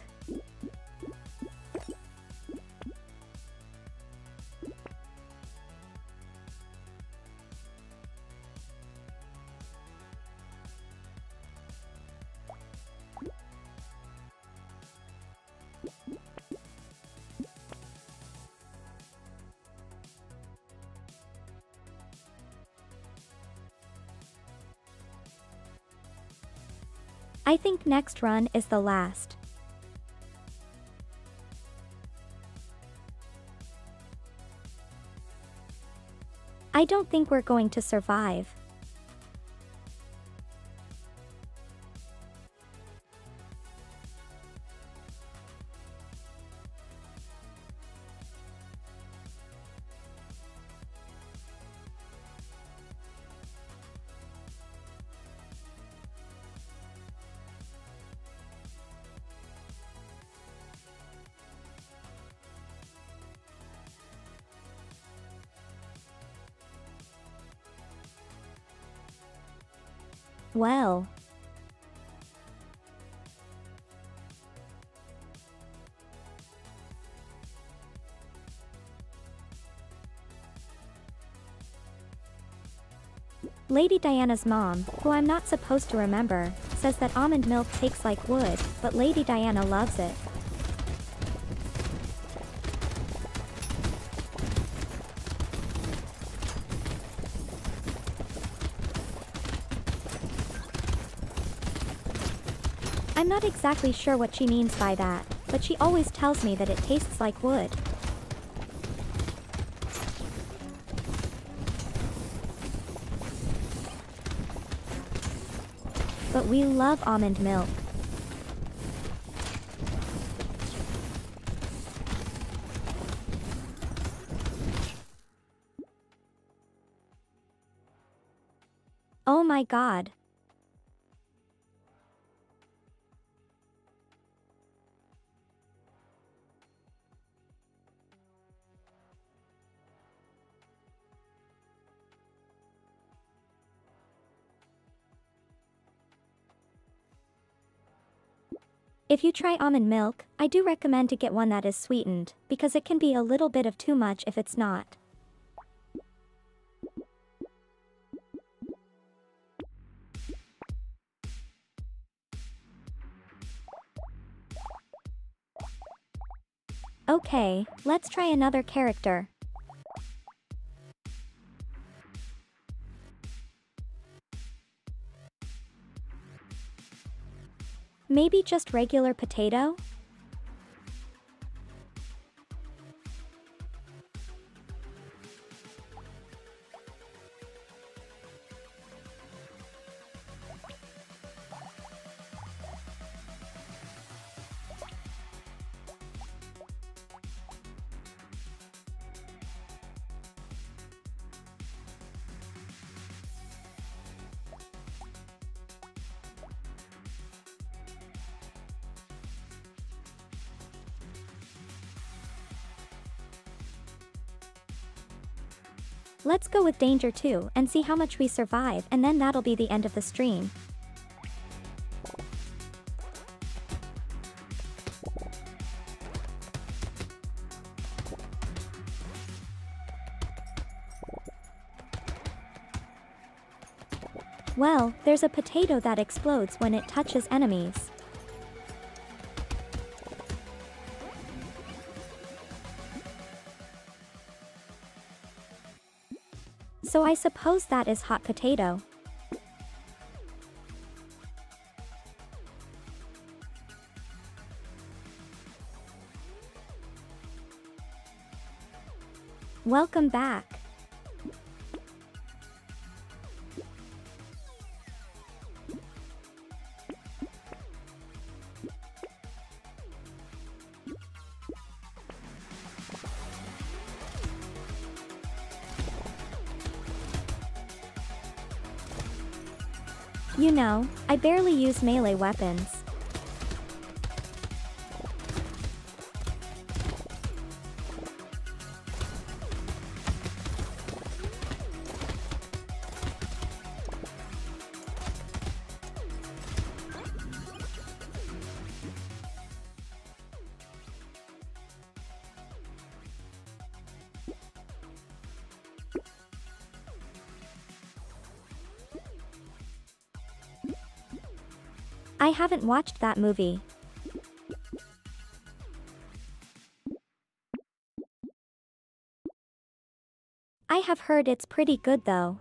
I think next run is the last. I don't think we're going to survive. Well. Lady Diana's mom, who I'm not supposed to remember, says that almond milk tastes like wood, but Lady Diana loves it. I'm not exactly sure what she means by that, but she always tells me that it tastes like wood. But we love almond milk. Oh my God. If you try almond milk, I do recommend to get one that is sweetened, because it can be a little bit of too much if it's not. Okay, let's try another character. Maybe just regular potato? Let's go with Danger 2 and see how much we survive, and then that'll be the end of the stream. Well, there's a potato that explodes when it touches enemies. So I suppose that is hot potato. Welcome back. You know, I barely use melee weapons. I haven't watched that movie. I have heard it's pretty good though.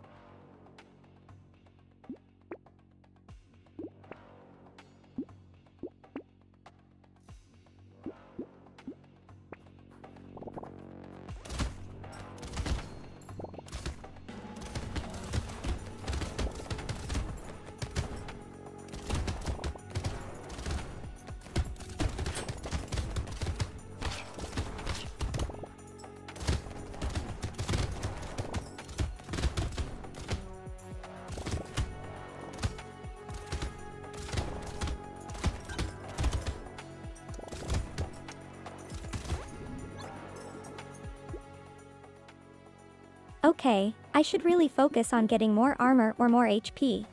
Okay, I should really focus on getting more armor or more HP.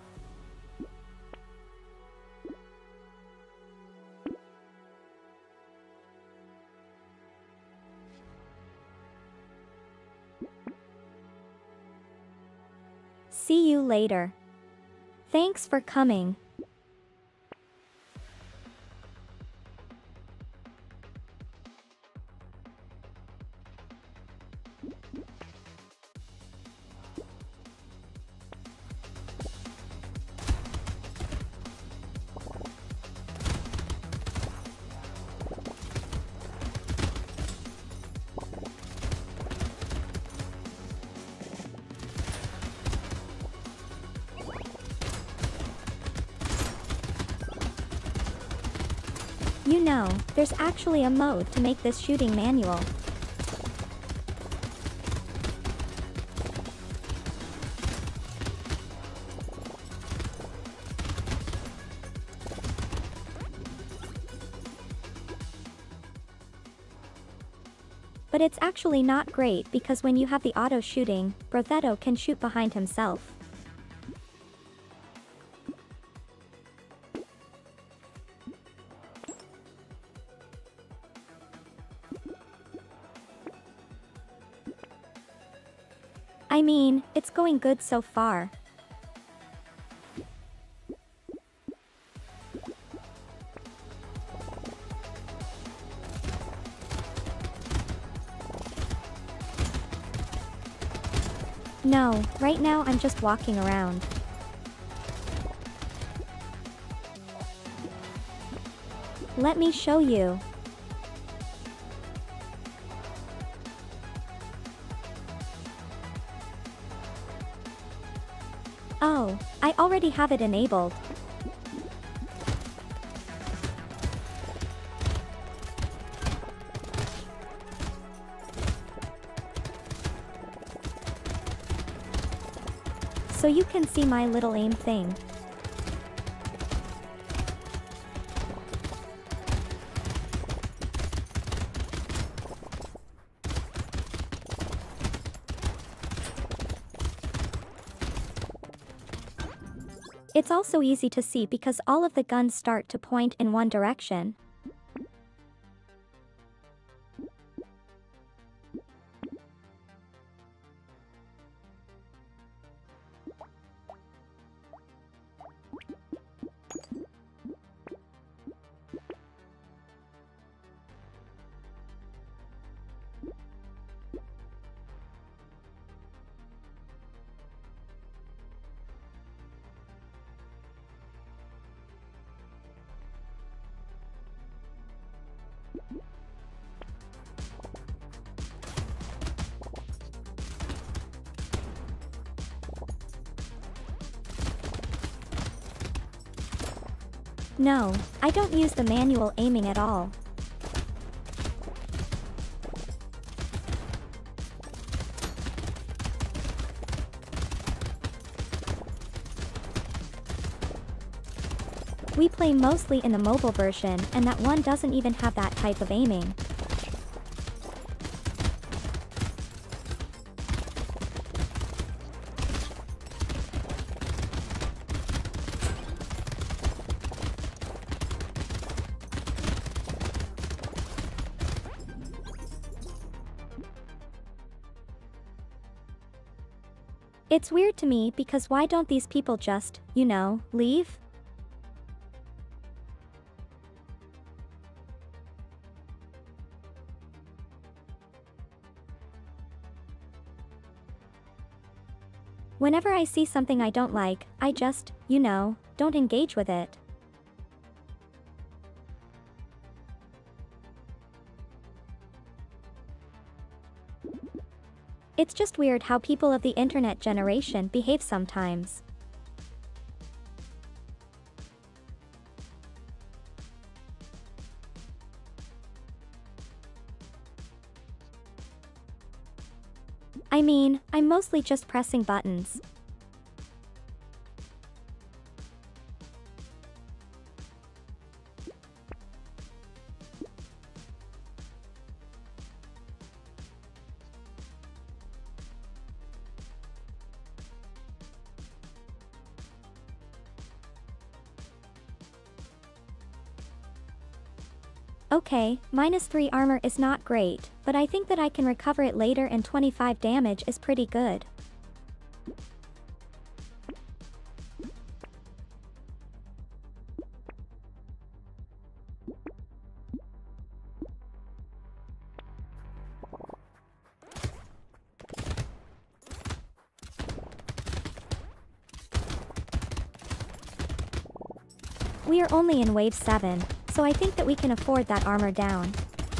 See you later. Thanks for coming. You know, there's actually a mode to make this shooting manual. But it's actually not great because when you have the auto shooting, Brotheto can shoot behind himself. I mean, it's going good so far. No, right now I'm just walking around. Let me show you. Oh, I already have it enabled. So you can see my little aim thing. It's also easy to see because all of the guns start to point in one direction. No, I don't use the manual aiming at all. We play mostly in the mobile version, and that one doesn't even have that type of aiming. It's weird to me because why don't these people just, you know, leave? Whenever I see something I don't like, I just, you know, don't engage with it. It's just weird how people of the internet generation behave sometimes. I mean, I'm mostly just pressing buttons. Okay, -3 armor is not great, but I think that I can recover it later and 25 damage is pretty good. We are only in wave 7, so I think that we can afford that armor down.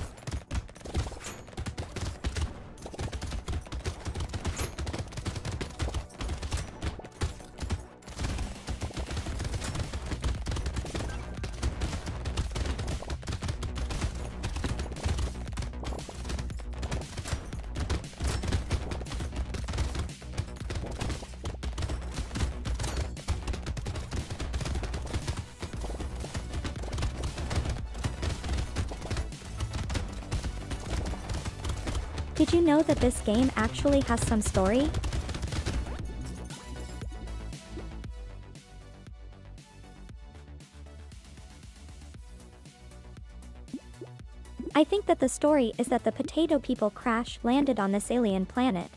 Did you know that this game actually has some story? I think that the story is that the potato people crash landed on this alien planet.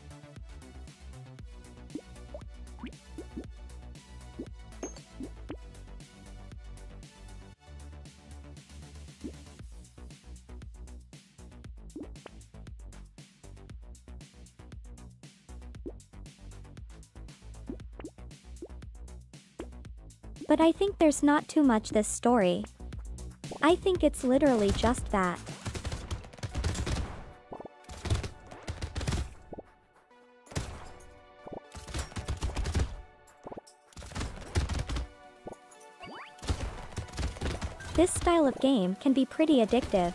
But I think there's not too much this story. I think it's literally just that. This style of game can be pretty addictive.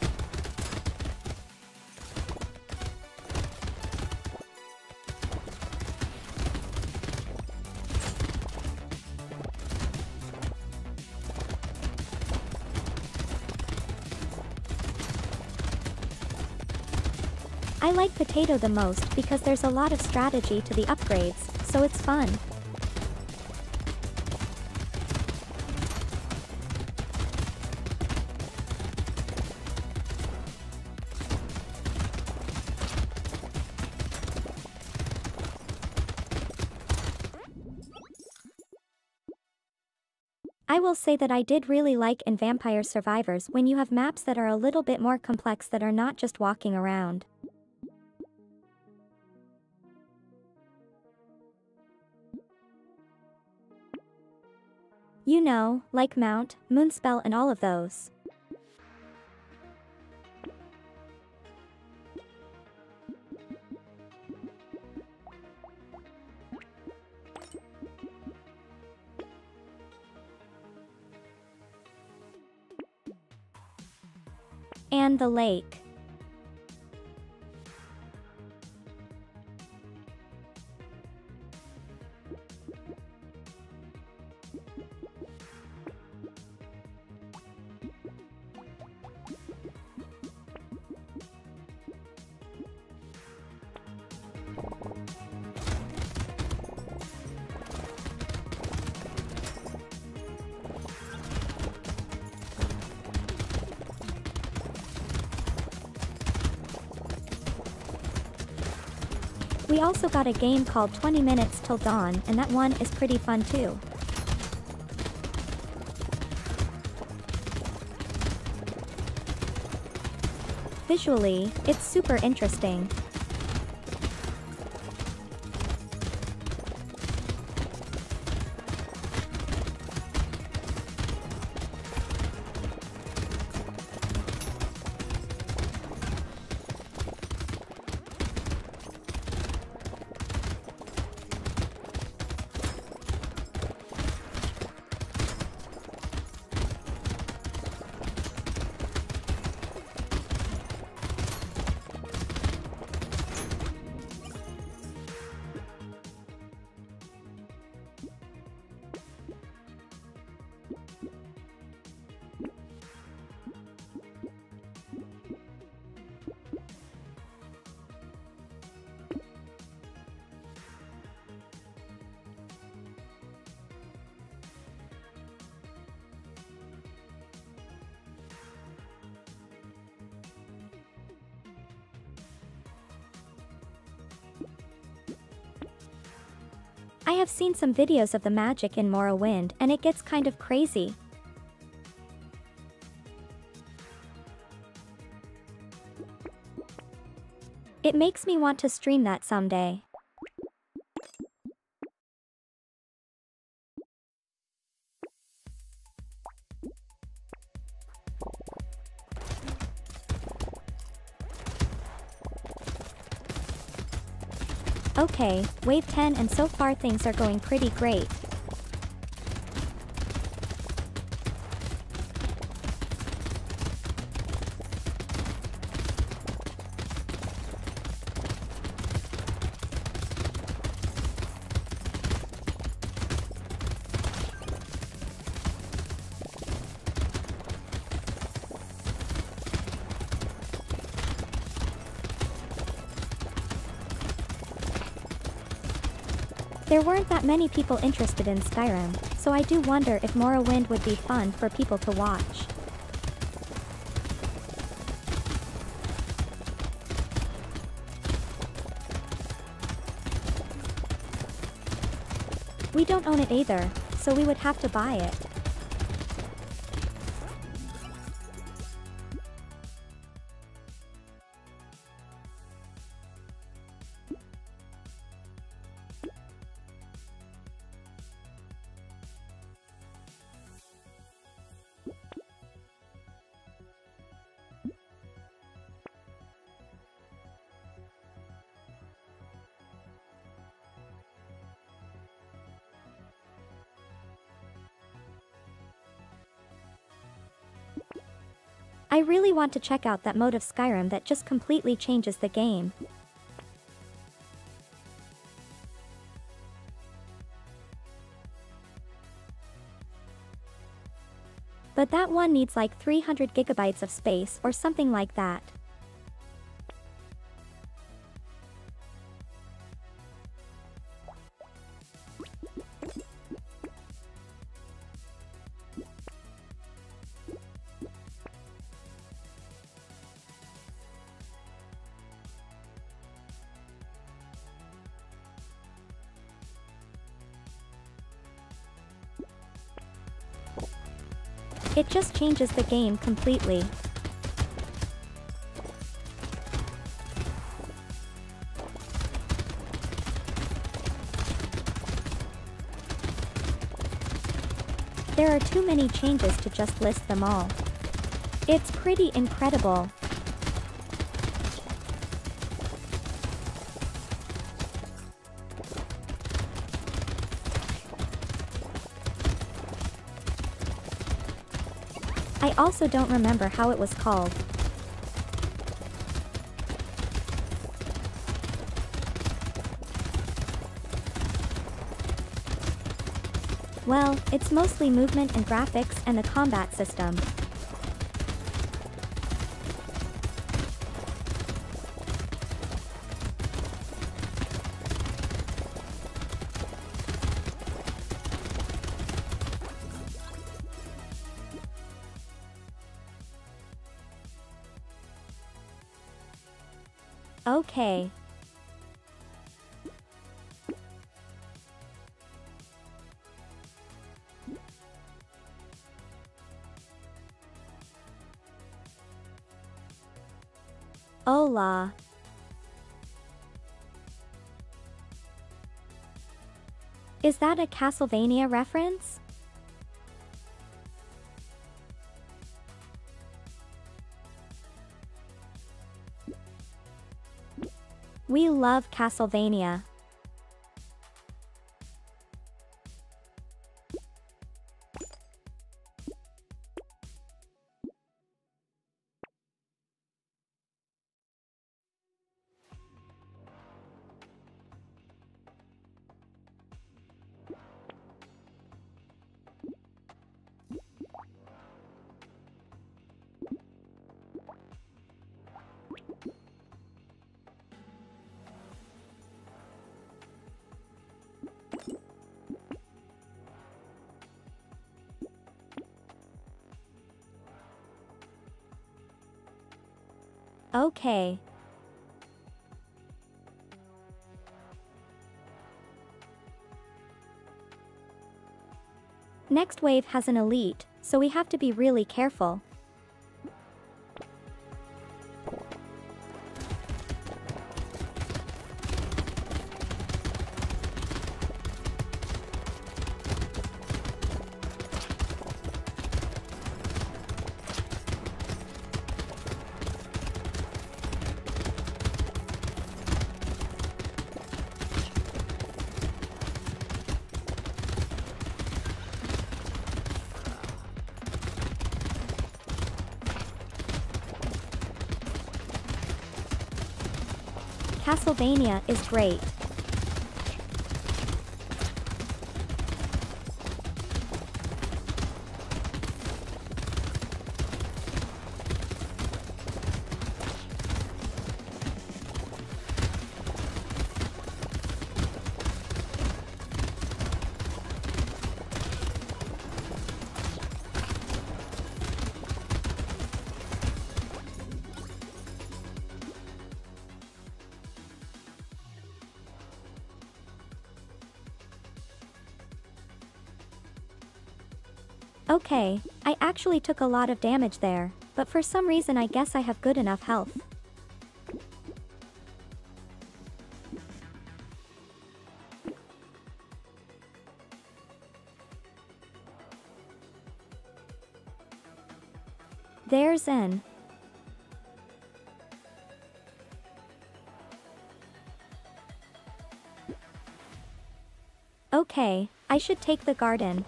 I like Potato the most because there's a lot of strategy to the upgrades, so it's fun. I will say that I did really like in Vampire Survivors when you have maps that are a little bit more complex that are not just walking around. You know, like Mount, Moonspell and all of those. And the lake. We also got a game called 20 Minutes Till Dawn, and that one is pretty fun too. Visually, it's super interesting. I have seen some videos of the magic in Morrowind, and it gets kind of crazy. It makes me want to stream that someday. Okay, wave 10, and so far things are going pretty great. There weren't that many people interested in Skyrim, so I do wonder if Morrowind would be fun for people to watch. We don't own it either, so we would have to buy it. I really want to check out that mode of Skyrim that just completely changes the game. But that one needs like 300 gigabytes of space or something like that. It just changes the game completely. There are too many changes to just list them all. It's pretty incredible. I also don't remember how it was called. Well, it's mostly movement and graphics and the combat system. Okay. la. Is that a Castlevania reference? We love Castlevania. Okay. Next wave has an elite, so we have to be really careful. Castlevania is great. Okay, I actually took a lot of damage there, but for some reason I guess I have good enough health. There's N. Okay, I should take the garden.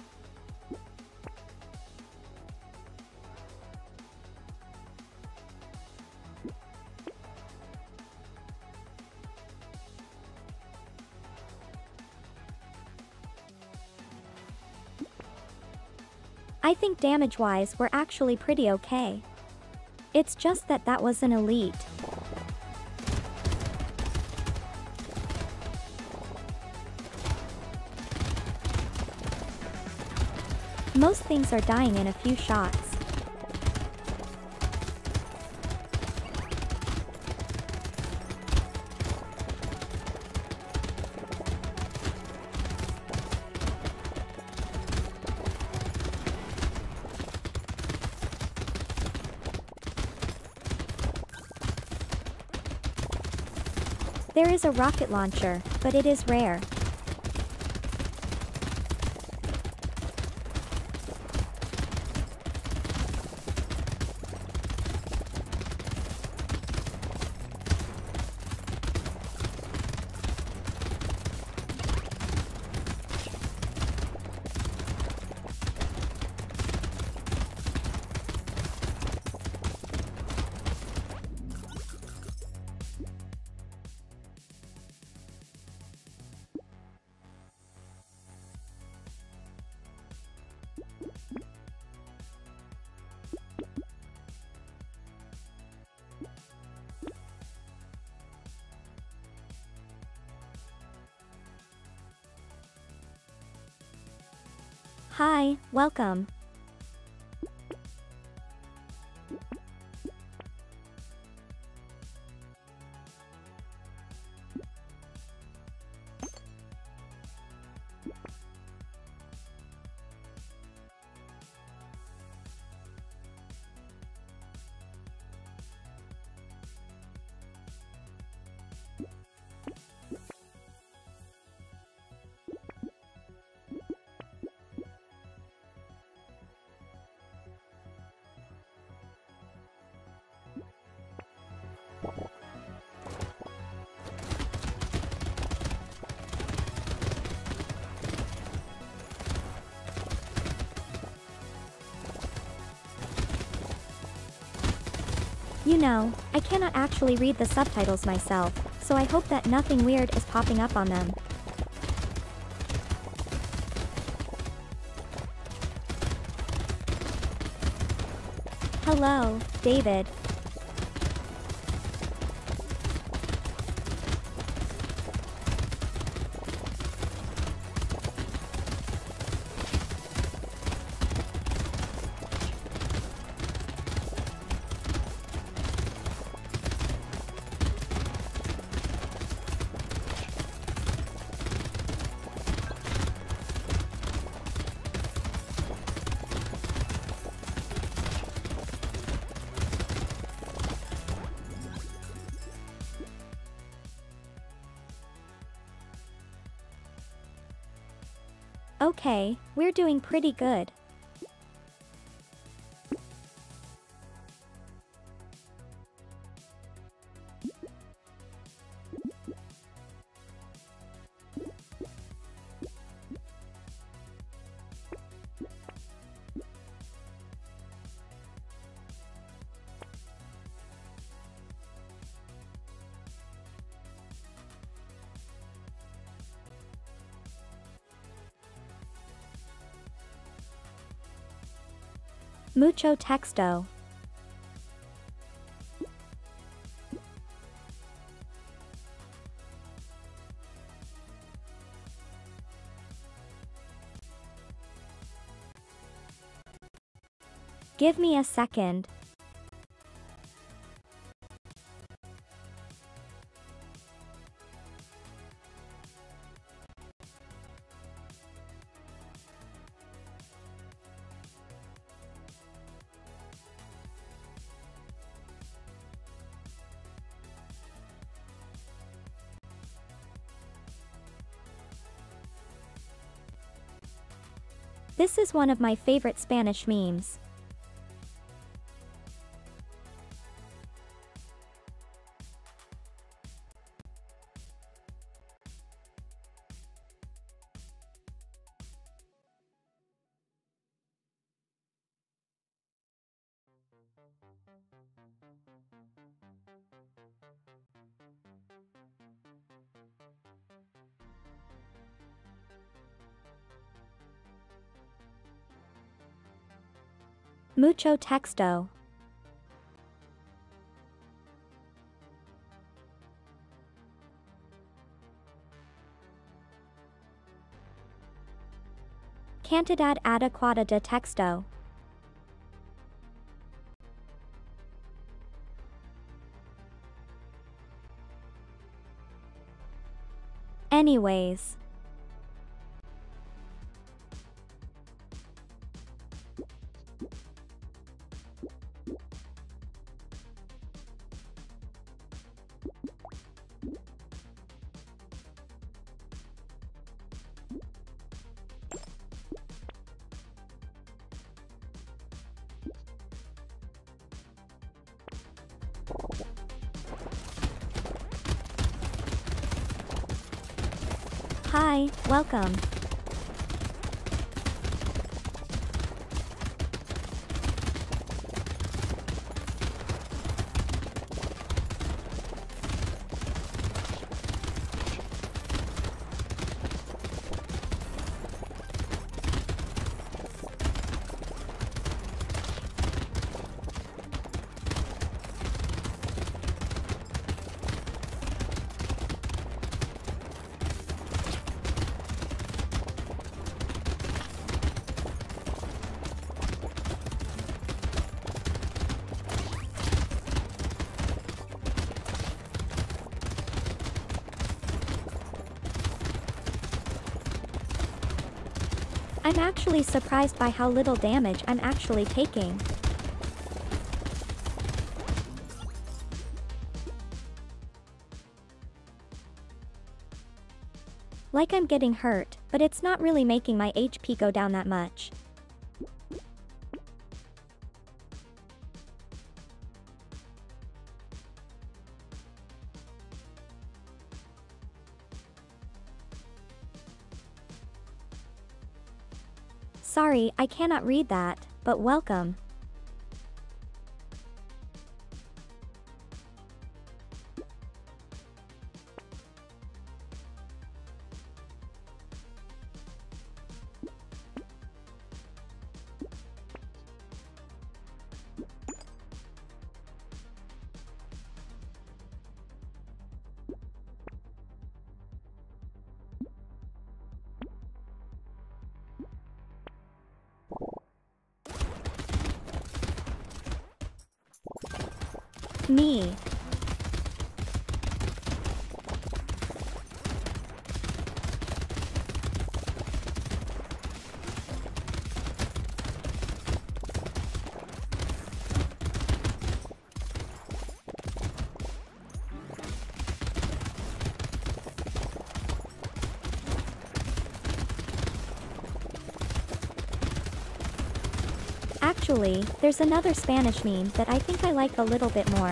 I think damage-wise we're actually pretty okay. It's just that that was an elite. Most things are dying in a few shots. There is a rocket launcher, but it is rare. Hi, welcome. You know, I cannot actually read the subtitles myself, so I hope that nothing weird is popping up on them. Hello, David. Okay, we're doing pretty good. Mucho texto. Give me a second. This is one of my favorite Spanish memes. Mucho texto. Cantidad adecuada de texto. Anyways. Hi, welcome. I'm actually surprised by how little damage I'm actually taking. Like I'm getting hurt, but it's not really making my HP go down that much. Sorry, I cannot read that, but welcome. Me. Actually, there's another Spanish meme that I think I like a little bit more.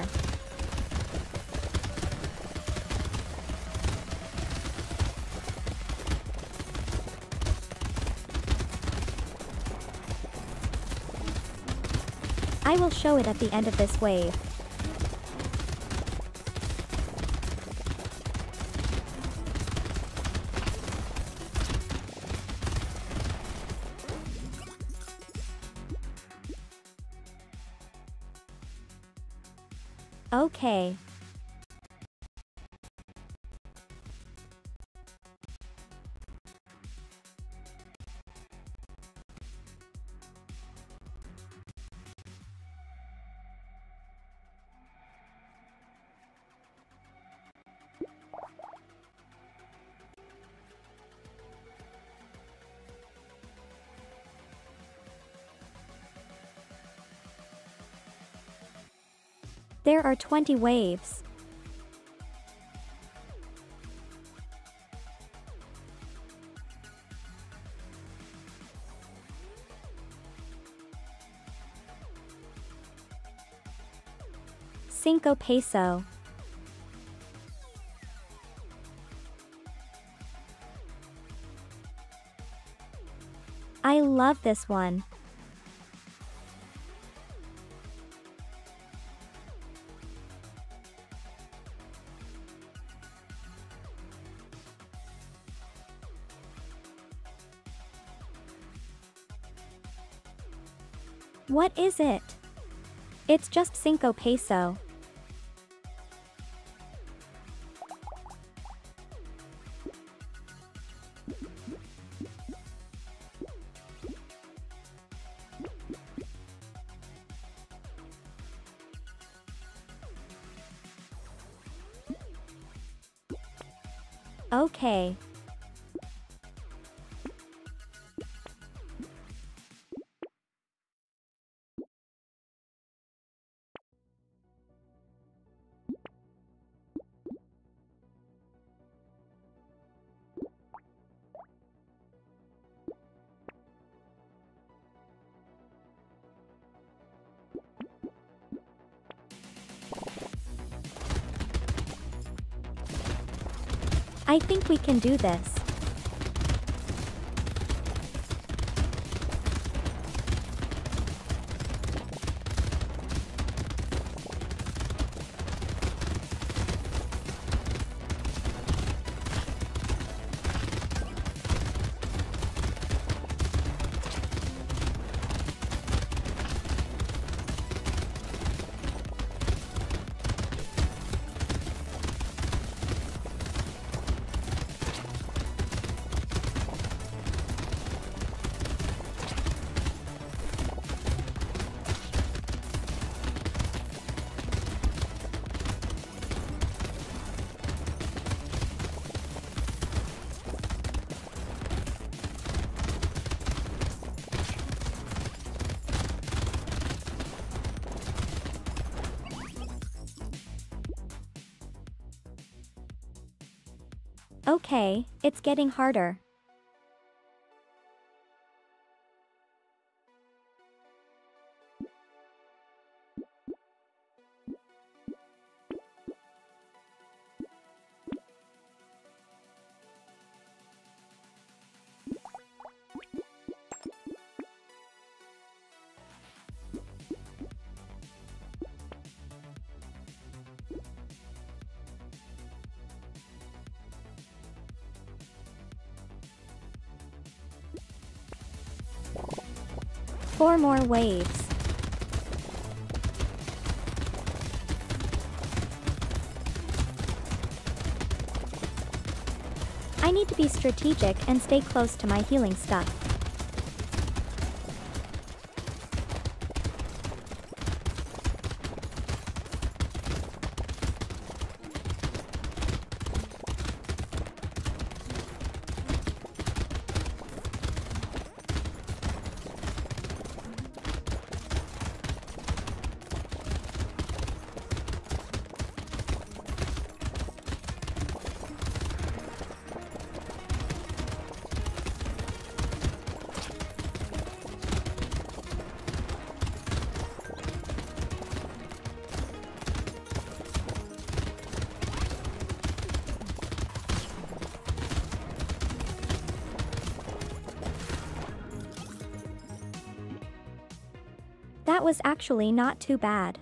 I will show it at the end of this wave. Okay. There are 20 waves. Cinco peso. I love this one. What is it? It's just Cinco peso. Okay. I think we can do this. Okay, it's getting harder. Four more waves. I need to be strategic and stay close to my healing stuff. That was actually not too bad.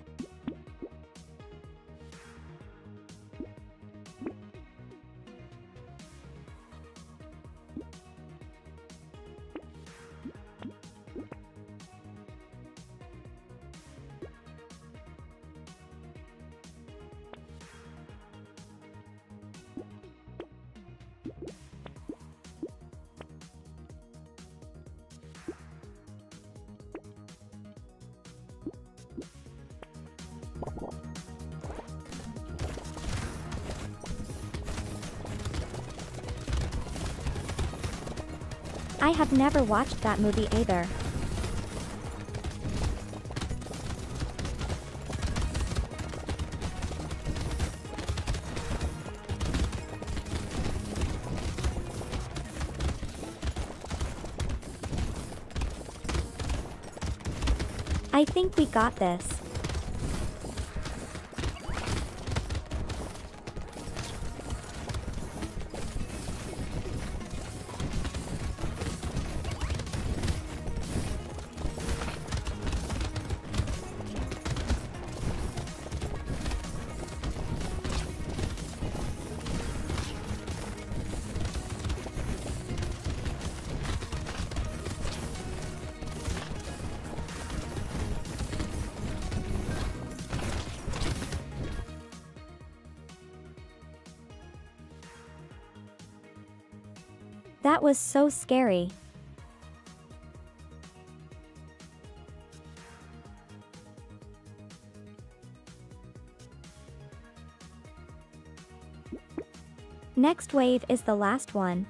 I have never watched that movie either. I think we got this. That was so scary. Next wave is the last one.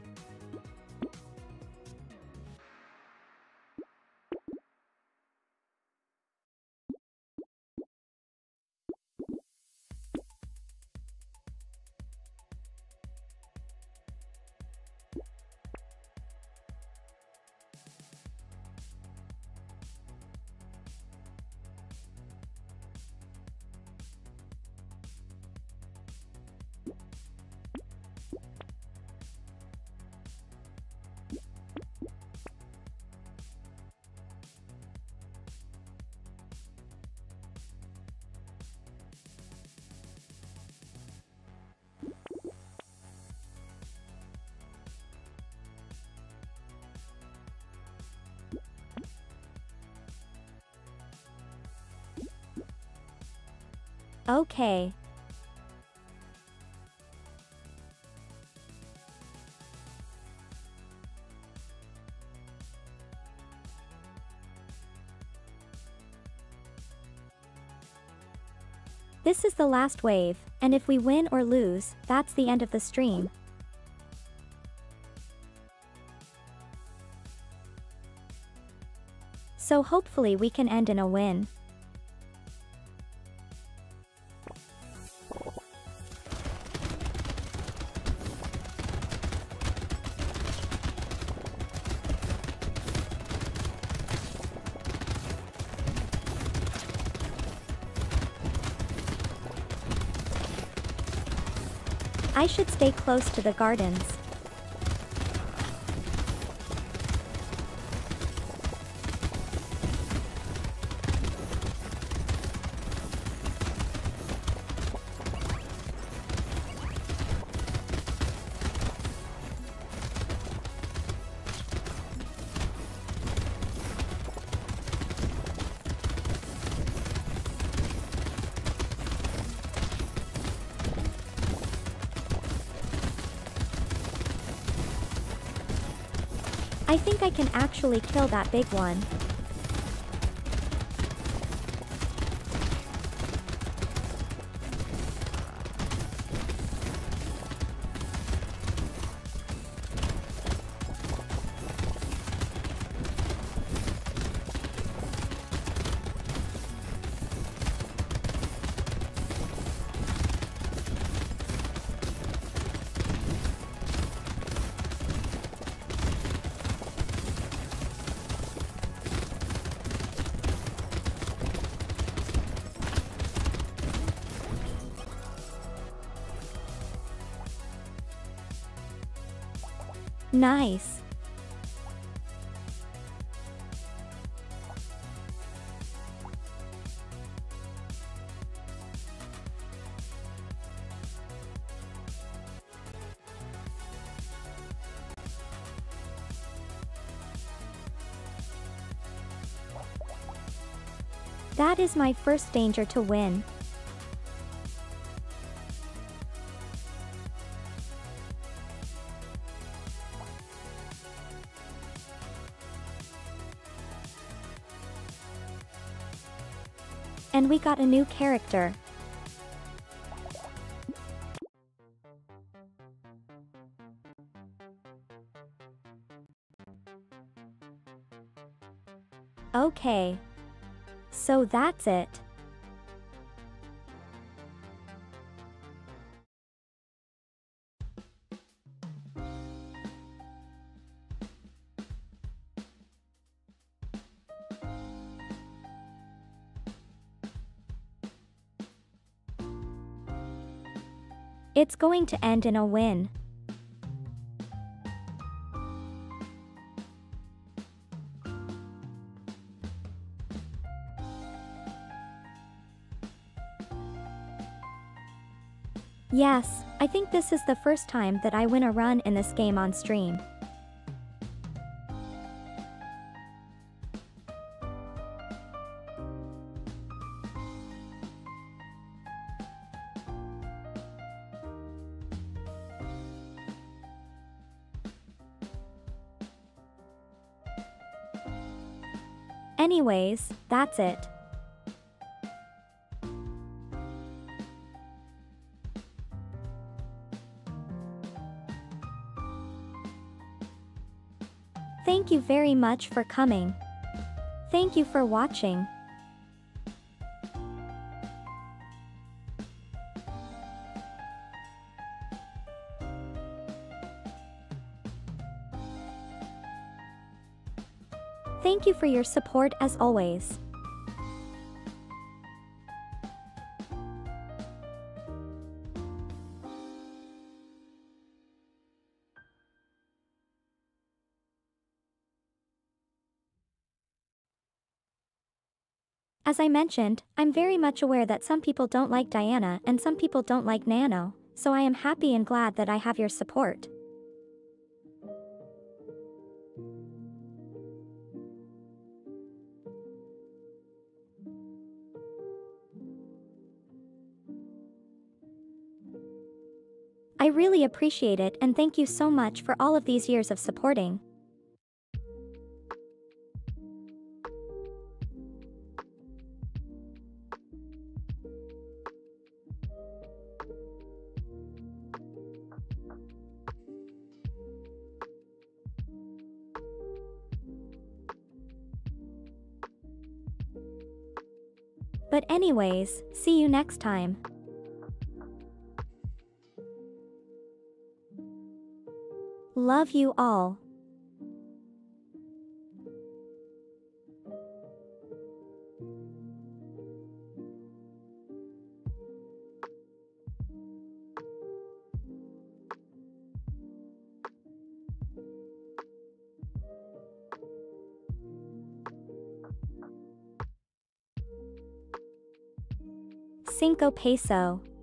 Okay. This is the last wave, and if we win or lose, that's the end of the stream. So hopefully we can end in a win. I should stay close to the gardens. I think I can actually kill that big one. Nice. That is my first danger to win. And we got a new character. Okay. So that's it. It's going to end in a win. Yes, I think this is the first time that I win a run in this game on stream. Anyways, that's it. Thank you very much for coming. Thank you for watching. Thank you for your support as always. As I mentioned, I'm very much aware that some people don't like Diana and some people don't like Nano, so I am happy and glad that I have your support. I really appreciate it and thank you so much for all of these years of supporting. But anyways, see you next time. Love you all. Cinco peso.